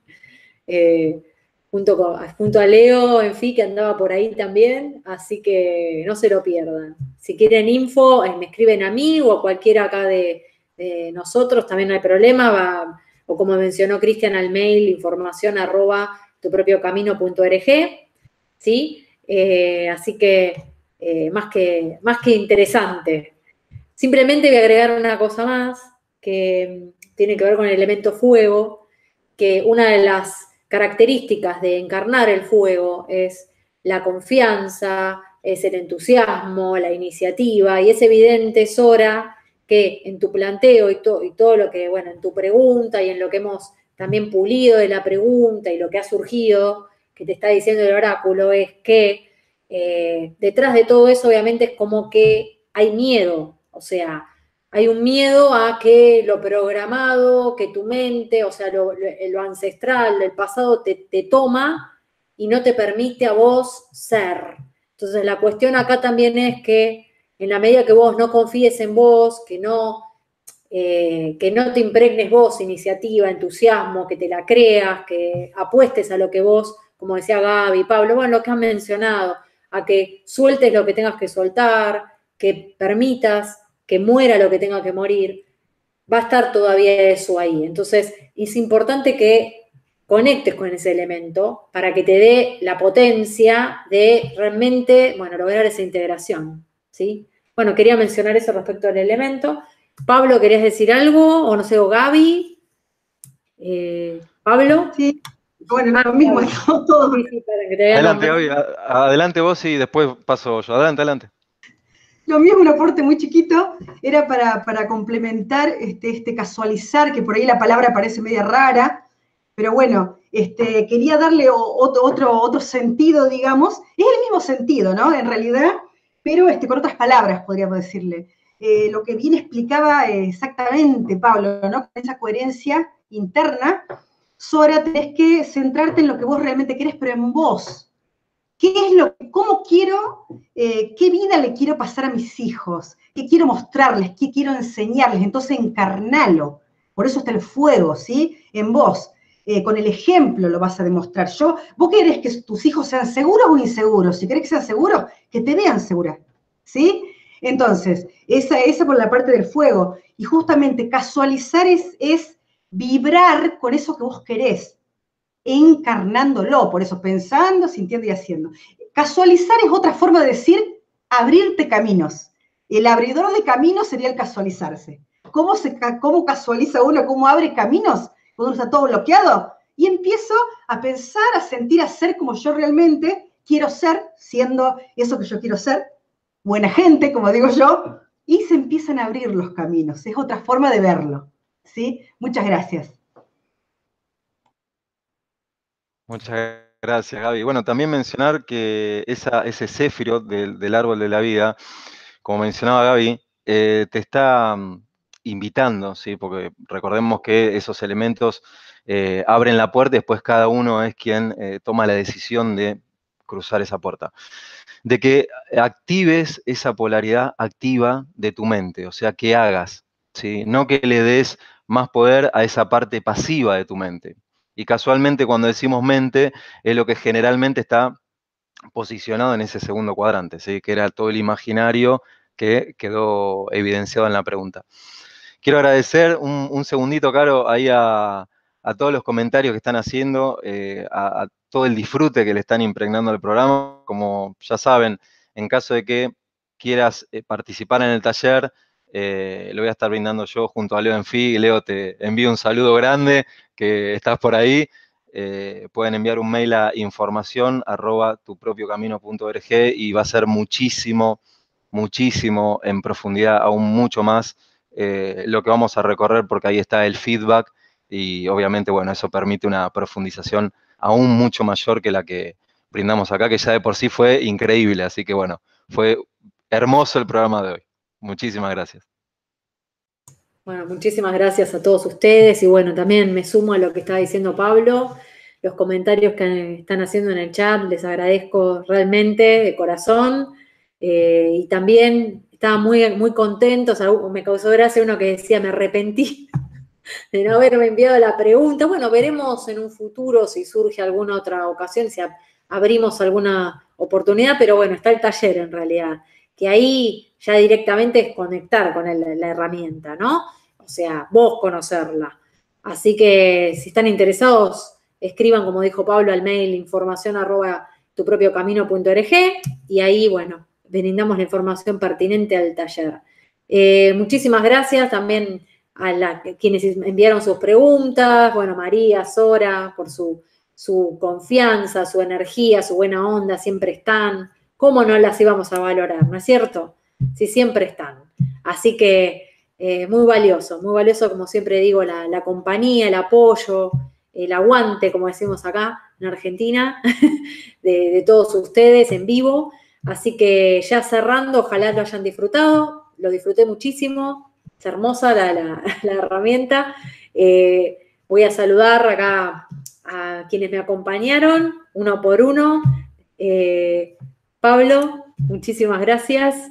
eh, junto, con, junto a Leo, en fin, que andaba por ahí también, así que no se lo pierdan. Si quieren info, eh, me escriben a mí o a cualquiera acá de, de nosotros, también no hay problema, va, o como mencionó Cristian, al mail, información arroba tupropiocamino.org, ¿sí? Eh, así que, eh, más que más que interesante. Simplemente voy a agregar una cosa más, que tiene que ver con el elemento fuego, que una de las características de encarnar el fuego es la confianza, es el entusiasmo, la iniciativa, y es evidente, Sora, que en tu planteo y, to, y todo lo que, bueno, en tu pregunta y en lo que hemos también pulido de la pregunta y lo que ha surgido, que te está diciendo el oráculo, es que eh, detrás de todo eso obviamente es como que hay miedo, o sea, hay un miedo a que lo programado, que tu mente, o sea, lo, lo, lo ancestral, el pasado te, te toma y no te permite a vos ser. Entonces la cuestión acá también es que en la medida que vos no confíes en vos, que no, eh, que no te impregnes vos iniciativa, entusiasmo, que te la creas, que apuestes a lo que vos, como decía Gaby, Pablo, bueno, lo que han mencionado, a que sueltes lo que tengas que soltar, que permitas que muera lo que tenga que morir, va a estar todavía eso ahí. Entonces, es importante que conectes con ese elemento para que te dé la potencia de realmente, bueno, lograr esa integración, ¿sí? Bueno, quería mencionar eso respecto al elemento. Pablo, ¿querías decir algo? O no sé, o Gaby. Eh, ¿Pablo? Sí, bueno, lo mismo. Ah, todo. Sí, sí, para que te adelante, Gaby, adelante vos y después paso yo. Adelante, adelante. Lo mío es un aporte muy chiquito, era para, para complementar este, este casualizar, que por ahí la palabra parece media rara, pero bueno, este, quería darle otro, otro, otro sentido, digamos. Es el mismo sentido, ¿no? En realidad, pero este, con otras palabras, podríamos decirle. Eh, lo que bien explicaba exactamente Pablo, ¿no? Con esa coherencia interna, Sora, tenés que centrarte en lo que vos realmente querés, pero en vos. ¿Qué es lo, cómo quiero, eh, qué vida le quiero pasar a mis hijos? ¿Qué quiero mostrarles? ¿Qué quiero enseñarles? Entonces encarnalo. Por eso está el fuego, ¿sí? En vos. Eh, con el ejemplo lo vas a demostrar. Yo, ¿vos querés que tus hijos sean seguros o inseguros? Si querés que sean seguros, que te vean segura, ¿sí? Entonces, esa, esa por la parte del fuego. Y justamente casualizar es, es vibrar con eso que vos querés, encarnándolo, por eso pensando, sintiendo y haciendo. Casualizar es otra forma de decir abrirte caminos. El abridor de caminos sería el casualizarse. ¿Cómo, se, cómo casualiza uno, cómo abre caminos cuando uno está todo bloqueado? Y empiezo a pensar, a sentir, a ser como yo realmente quiero ser, siendo eso que yo quiero ser, buena gente, como digo yo, y se empiezan a abrir los caminos. Es otra forma de verlo, ¿sí? Muchas gracias. Muchas gracias, Gaby. Bueno, también mencionar que esa, ese céfiro del, del árbol de la vida, como mencionaba Gaby, eh, te está um, invitando, ¿sí? Porque recordemos que esos elementos eh, abren la puerta y después cada uno es quien eh, toma la decisión de cruzar esa puerta. De que actives esa polaridad activa de tu mente, o sea, que hagas, ¿sí? No que le des más poder a esa parte pasiva de tu mente. Y casualmente cuando decimos mente, es lo que generalmente está posicionado en ese segundo cuadrante, ¿sí? Que era todo el imaginario que quedó evidenciado en la pregunta. Quiero agradecer un, un segundito, Caro, ahí a, a todos los comentarios que están haciendo, eh, a, a todo el disfrute que le están impregnando al programa. Como ya saben, en caso de que quieras eh, participar en el taller, eh, lo voy a estar brindando yo junto a Leo Enfi. Leo, te envío un saludo grande, que estás por ahí. Eh, pueden enviar un mail a información arroba tupropiocamino.org y va a ser muchísimo, muchísimo en profundidad, aún mucho más eh, lo que vamos a recorrer, porque ahí está el feedback y obviamente, bueno, eso permite una profundización aún mucho mayor que la que brindamos acá, que ya de por sí fue increíble. Así que, bueno, fue hermoso el programa de hoy. Muchísimas gracias. Bueno, muchísimas gracias a todos ustedes y bueno, también me sumo a lo que estaba diciendo Pablo, los comentarios que están haciendo en el chat, les agradezco realmente de corazón. Eh, y también estaba muy, muy contentos, me causó gracia uno que decía, me arrepentí de no haberme enviado la pregunta. Bueno, veremos en un futuro si surge alguna otra ocasión, si abrimos alguna oportunidad, pero bueno, está el taller en realidad, que ahí ya directamente es conectar con el, la herramienta, ¿no? O sea, vos conocerla. Así que si están interesados, escriban, como dijo Pablo, al mail información arroba tu propio camino punto org y ahí, bueno, brindamos la información pertinente al taller. Eh, muchísimas gracias también a la, quienes enviaron sus preguntas, bueno, María, Sora, por su, su confianza, su energía, su buena onda, siempre están. ¿Cómo no las íbamos a valorar, no es cierto? Sí, siempre están. Así que eh, muy valioso, muy valioso, como siempre digo, la, la compañía, el apoyo, el aguante, como decimos acá en Argentina, de, de todos ustedes en vivo. Así que ya cerrando, ojalá lo hayan disfrutado, lo disfruté muchísimo, es hermosa la, la, la herramienta. Eh, voy a saludar acá a quienes me acompañaron, uno por uno. Eh, Pablo, muchísimas gracias.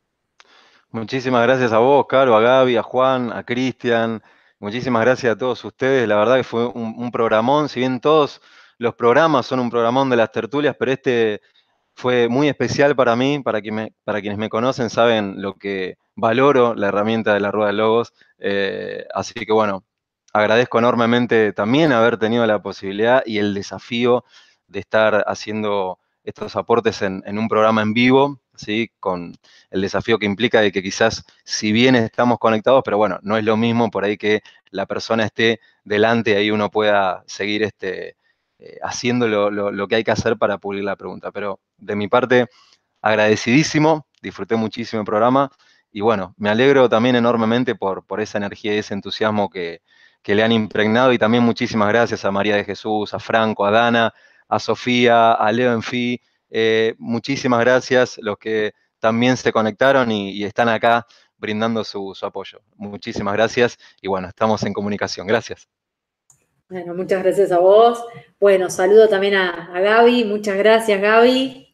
Muchísimas gracias a vos, Caro, a Gaby, a Juan, a Cristian. Muchísimas gracias a todos ustedes. La verdad que fue un, un programón, si bien todos los programas son un programón de las tertulias, pero este fue muy especial para mí, para, que me, para quienes me conocen saben lo que valoro la herramienta de la Rueda de Logos. Eh, así que bueno, agradezco enormemente también haber tenido la posibilidad y el desafío de estar haciendo estos aportes en, en un programa en vivo, ¿sí? Con el desafío que implica de que quizás, si bien estamos conectados, pero bueno, no es lo mismo por ahí que la persona esté delante y ahí uno pueda seguir este, eh, haciendo lo, lo, lo que hay que hacer para pulir la pregunta. Pero de mi parte, agradecidísimo, disfruté muchísimo el programa y bueno, me alegro también enormemente por, por esa energía y ese entusiasmo que, que le han impregnado y también muchísimas gracias a María de Jesús, a Franco, a Dana, a Sofía, a Leo Enfi, eh, muchísimas gracias los que también se conectaron y, y están acá brindando su, su apoyo. Muchísimas gracias y bueno, estamos en comunicación. Gracias. Bueno, muchas gracias a vos. Bueno, saludo también a, a Gaby. Muchas gracias, Gaby.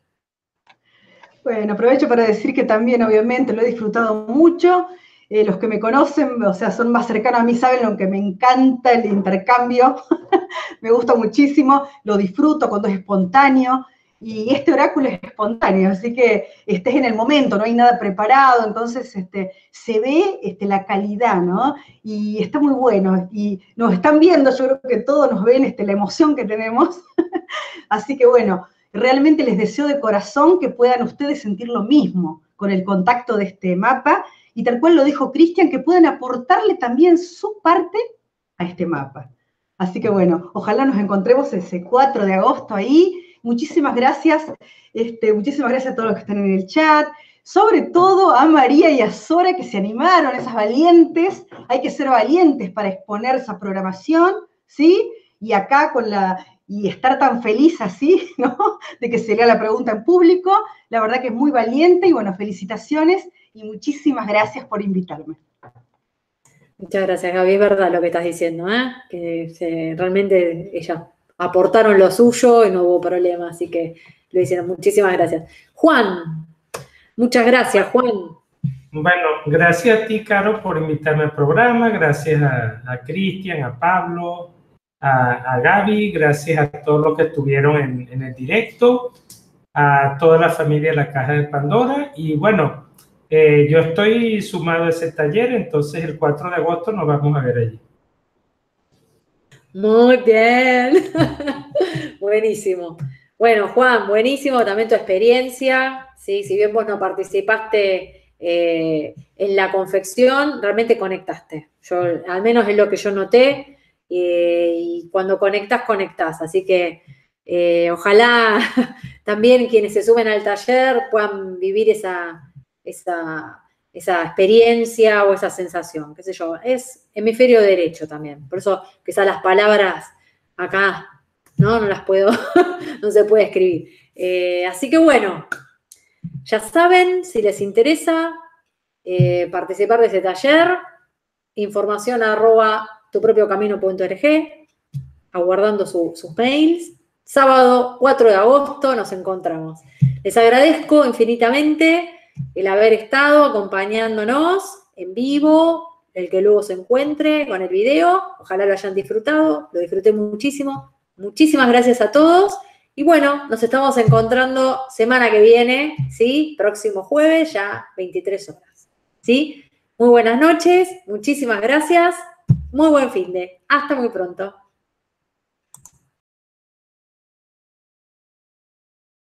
Bueno, aprovecho para decir que también, obviamente, lo he disfrutado mucho. Eh, los que me conocen, o sea, son más cercanos a mí, saben lo que me encanta el intercambio. Me gusta muchísimo, lo disfruto cuando es espontáneo. Y este oráculo es espontáneo, así que estés en el momento, no hay nada preparado, entonces este, se ve este, la calidad, ¿no? Y está muy bueno, y nos están viendo, yo creo que todos nos ven este, la emoción que tenemos, así que bueno, realmente les deseo de corazón que puedan ustedes sentir lo mismo con el contacto de este mapa, y tal cual lo dijo Cristian, que puedan aportarle también su parte a este mapa. Así que bueno, ojalá nos encontremos ese cuatro de agosto ahí. Muchísimas gracias, este, muchísimas gracias a todos los que están en el chat, sobre todo a María y a Sora que se animaron, esas valientes, hay que ser valientes para exponer esa programación, ¿sí? Y acá con la, y estar tan feliz así, ¿no? De que se lea la pregunta en público, la verdad que es muy valiente y bueno, felicitaciones y muchísimas gracias por invitarme. Muchas gracias, Gaby, es verdad lo que estás diciendo, ¿eh? Que se, realmente ella... aportaron lo suyo y no hubo problema, así que lo hicieron. Muchísimas gracias. Juan, muchas gracias, Juan. Bueno, gracias a ti, Caro, por invitarme al programa, gracias a, a Cristian, a Pablo, a, a Gaby, gracias a todos los que estuvieron en, en el directo, a toda la familia de la Caja de Pandora, y bueno, eh, yo estoy sumado a ese taller, entonces el cuatro de agosto nos vamos a ver allí. Muy bien. Buenísimo. Bueno, Juan, buenísimo también tu experiencia. ¿Sí? Si bien vos no participaste eh, en la confección, realmente conectaste. Yo, al menos es lo que yo noté. Eh, y cuando conectas, conectás. Así que eh, ojalá también quienes se suben al taller puedan vivir esa, esa esa experiencia o esa sensación, qué sé yo, es hemisferio derecho también, por eso quizás las palabras acá, ¿no? No las puedo, no se puede escribir. Eh, así que bueno, ya saben, si les interesa eh, participar de ese taller, información arroba tu propio camino punto org, aguardando su, sus mails. Sábado cuatro de agosto nos encontramos. Les agradezco infinitamente el haber estado acompañándonos en vivo, el que luego se encuentre con el video. Ojalá lo hayan disfrutado, lo disfruté muchísimo. Muchísimas gracias a todos. Y bueno, nos estamos encontrando semana que viene, ¿sí? Próximo jueves, ya veintitrés horas, ¿sí? Muy buenas noches, muchísimas gracias. Muy buen fin de. Hasta muy pronto.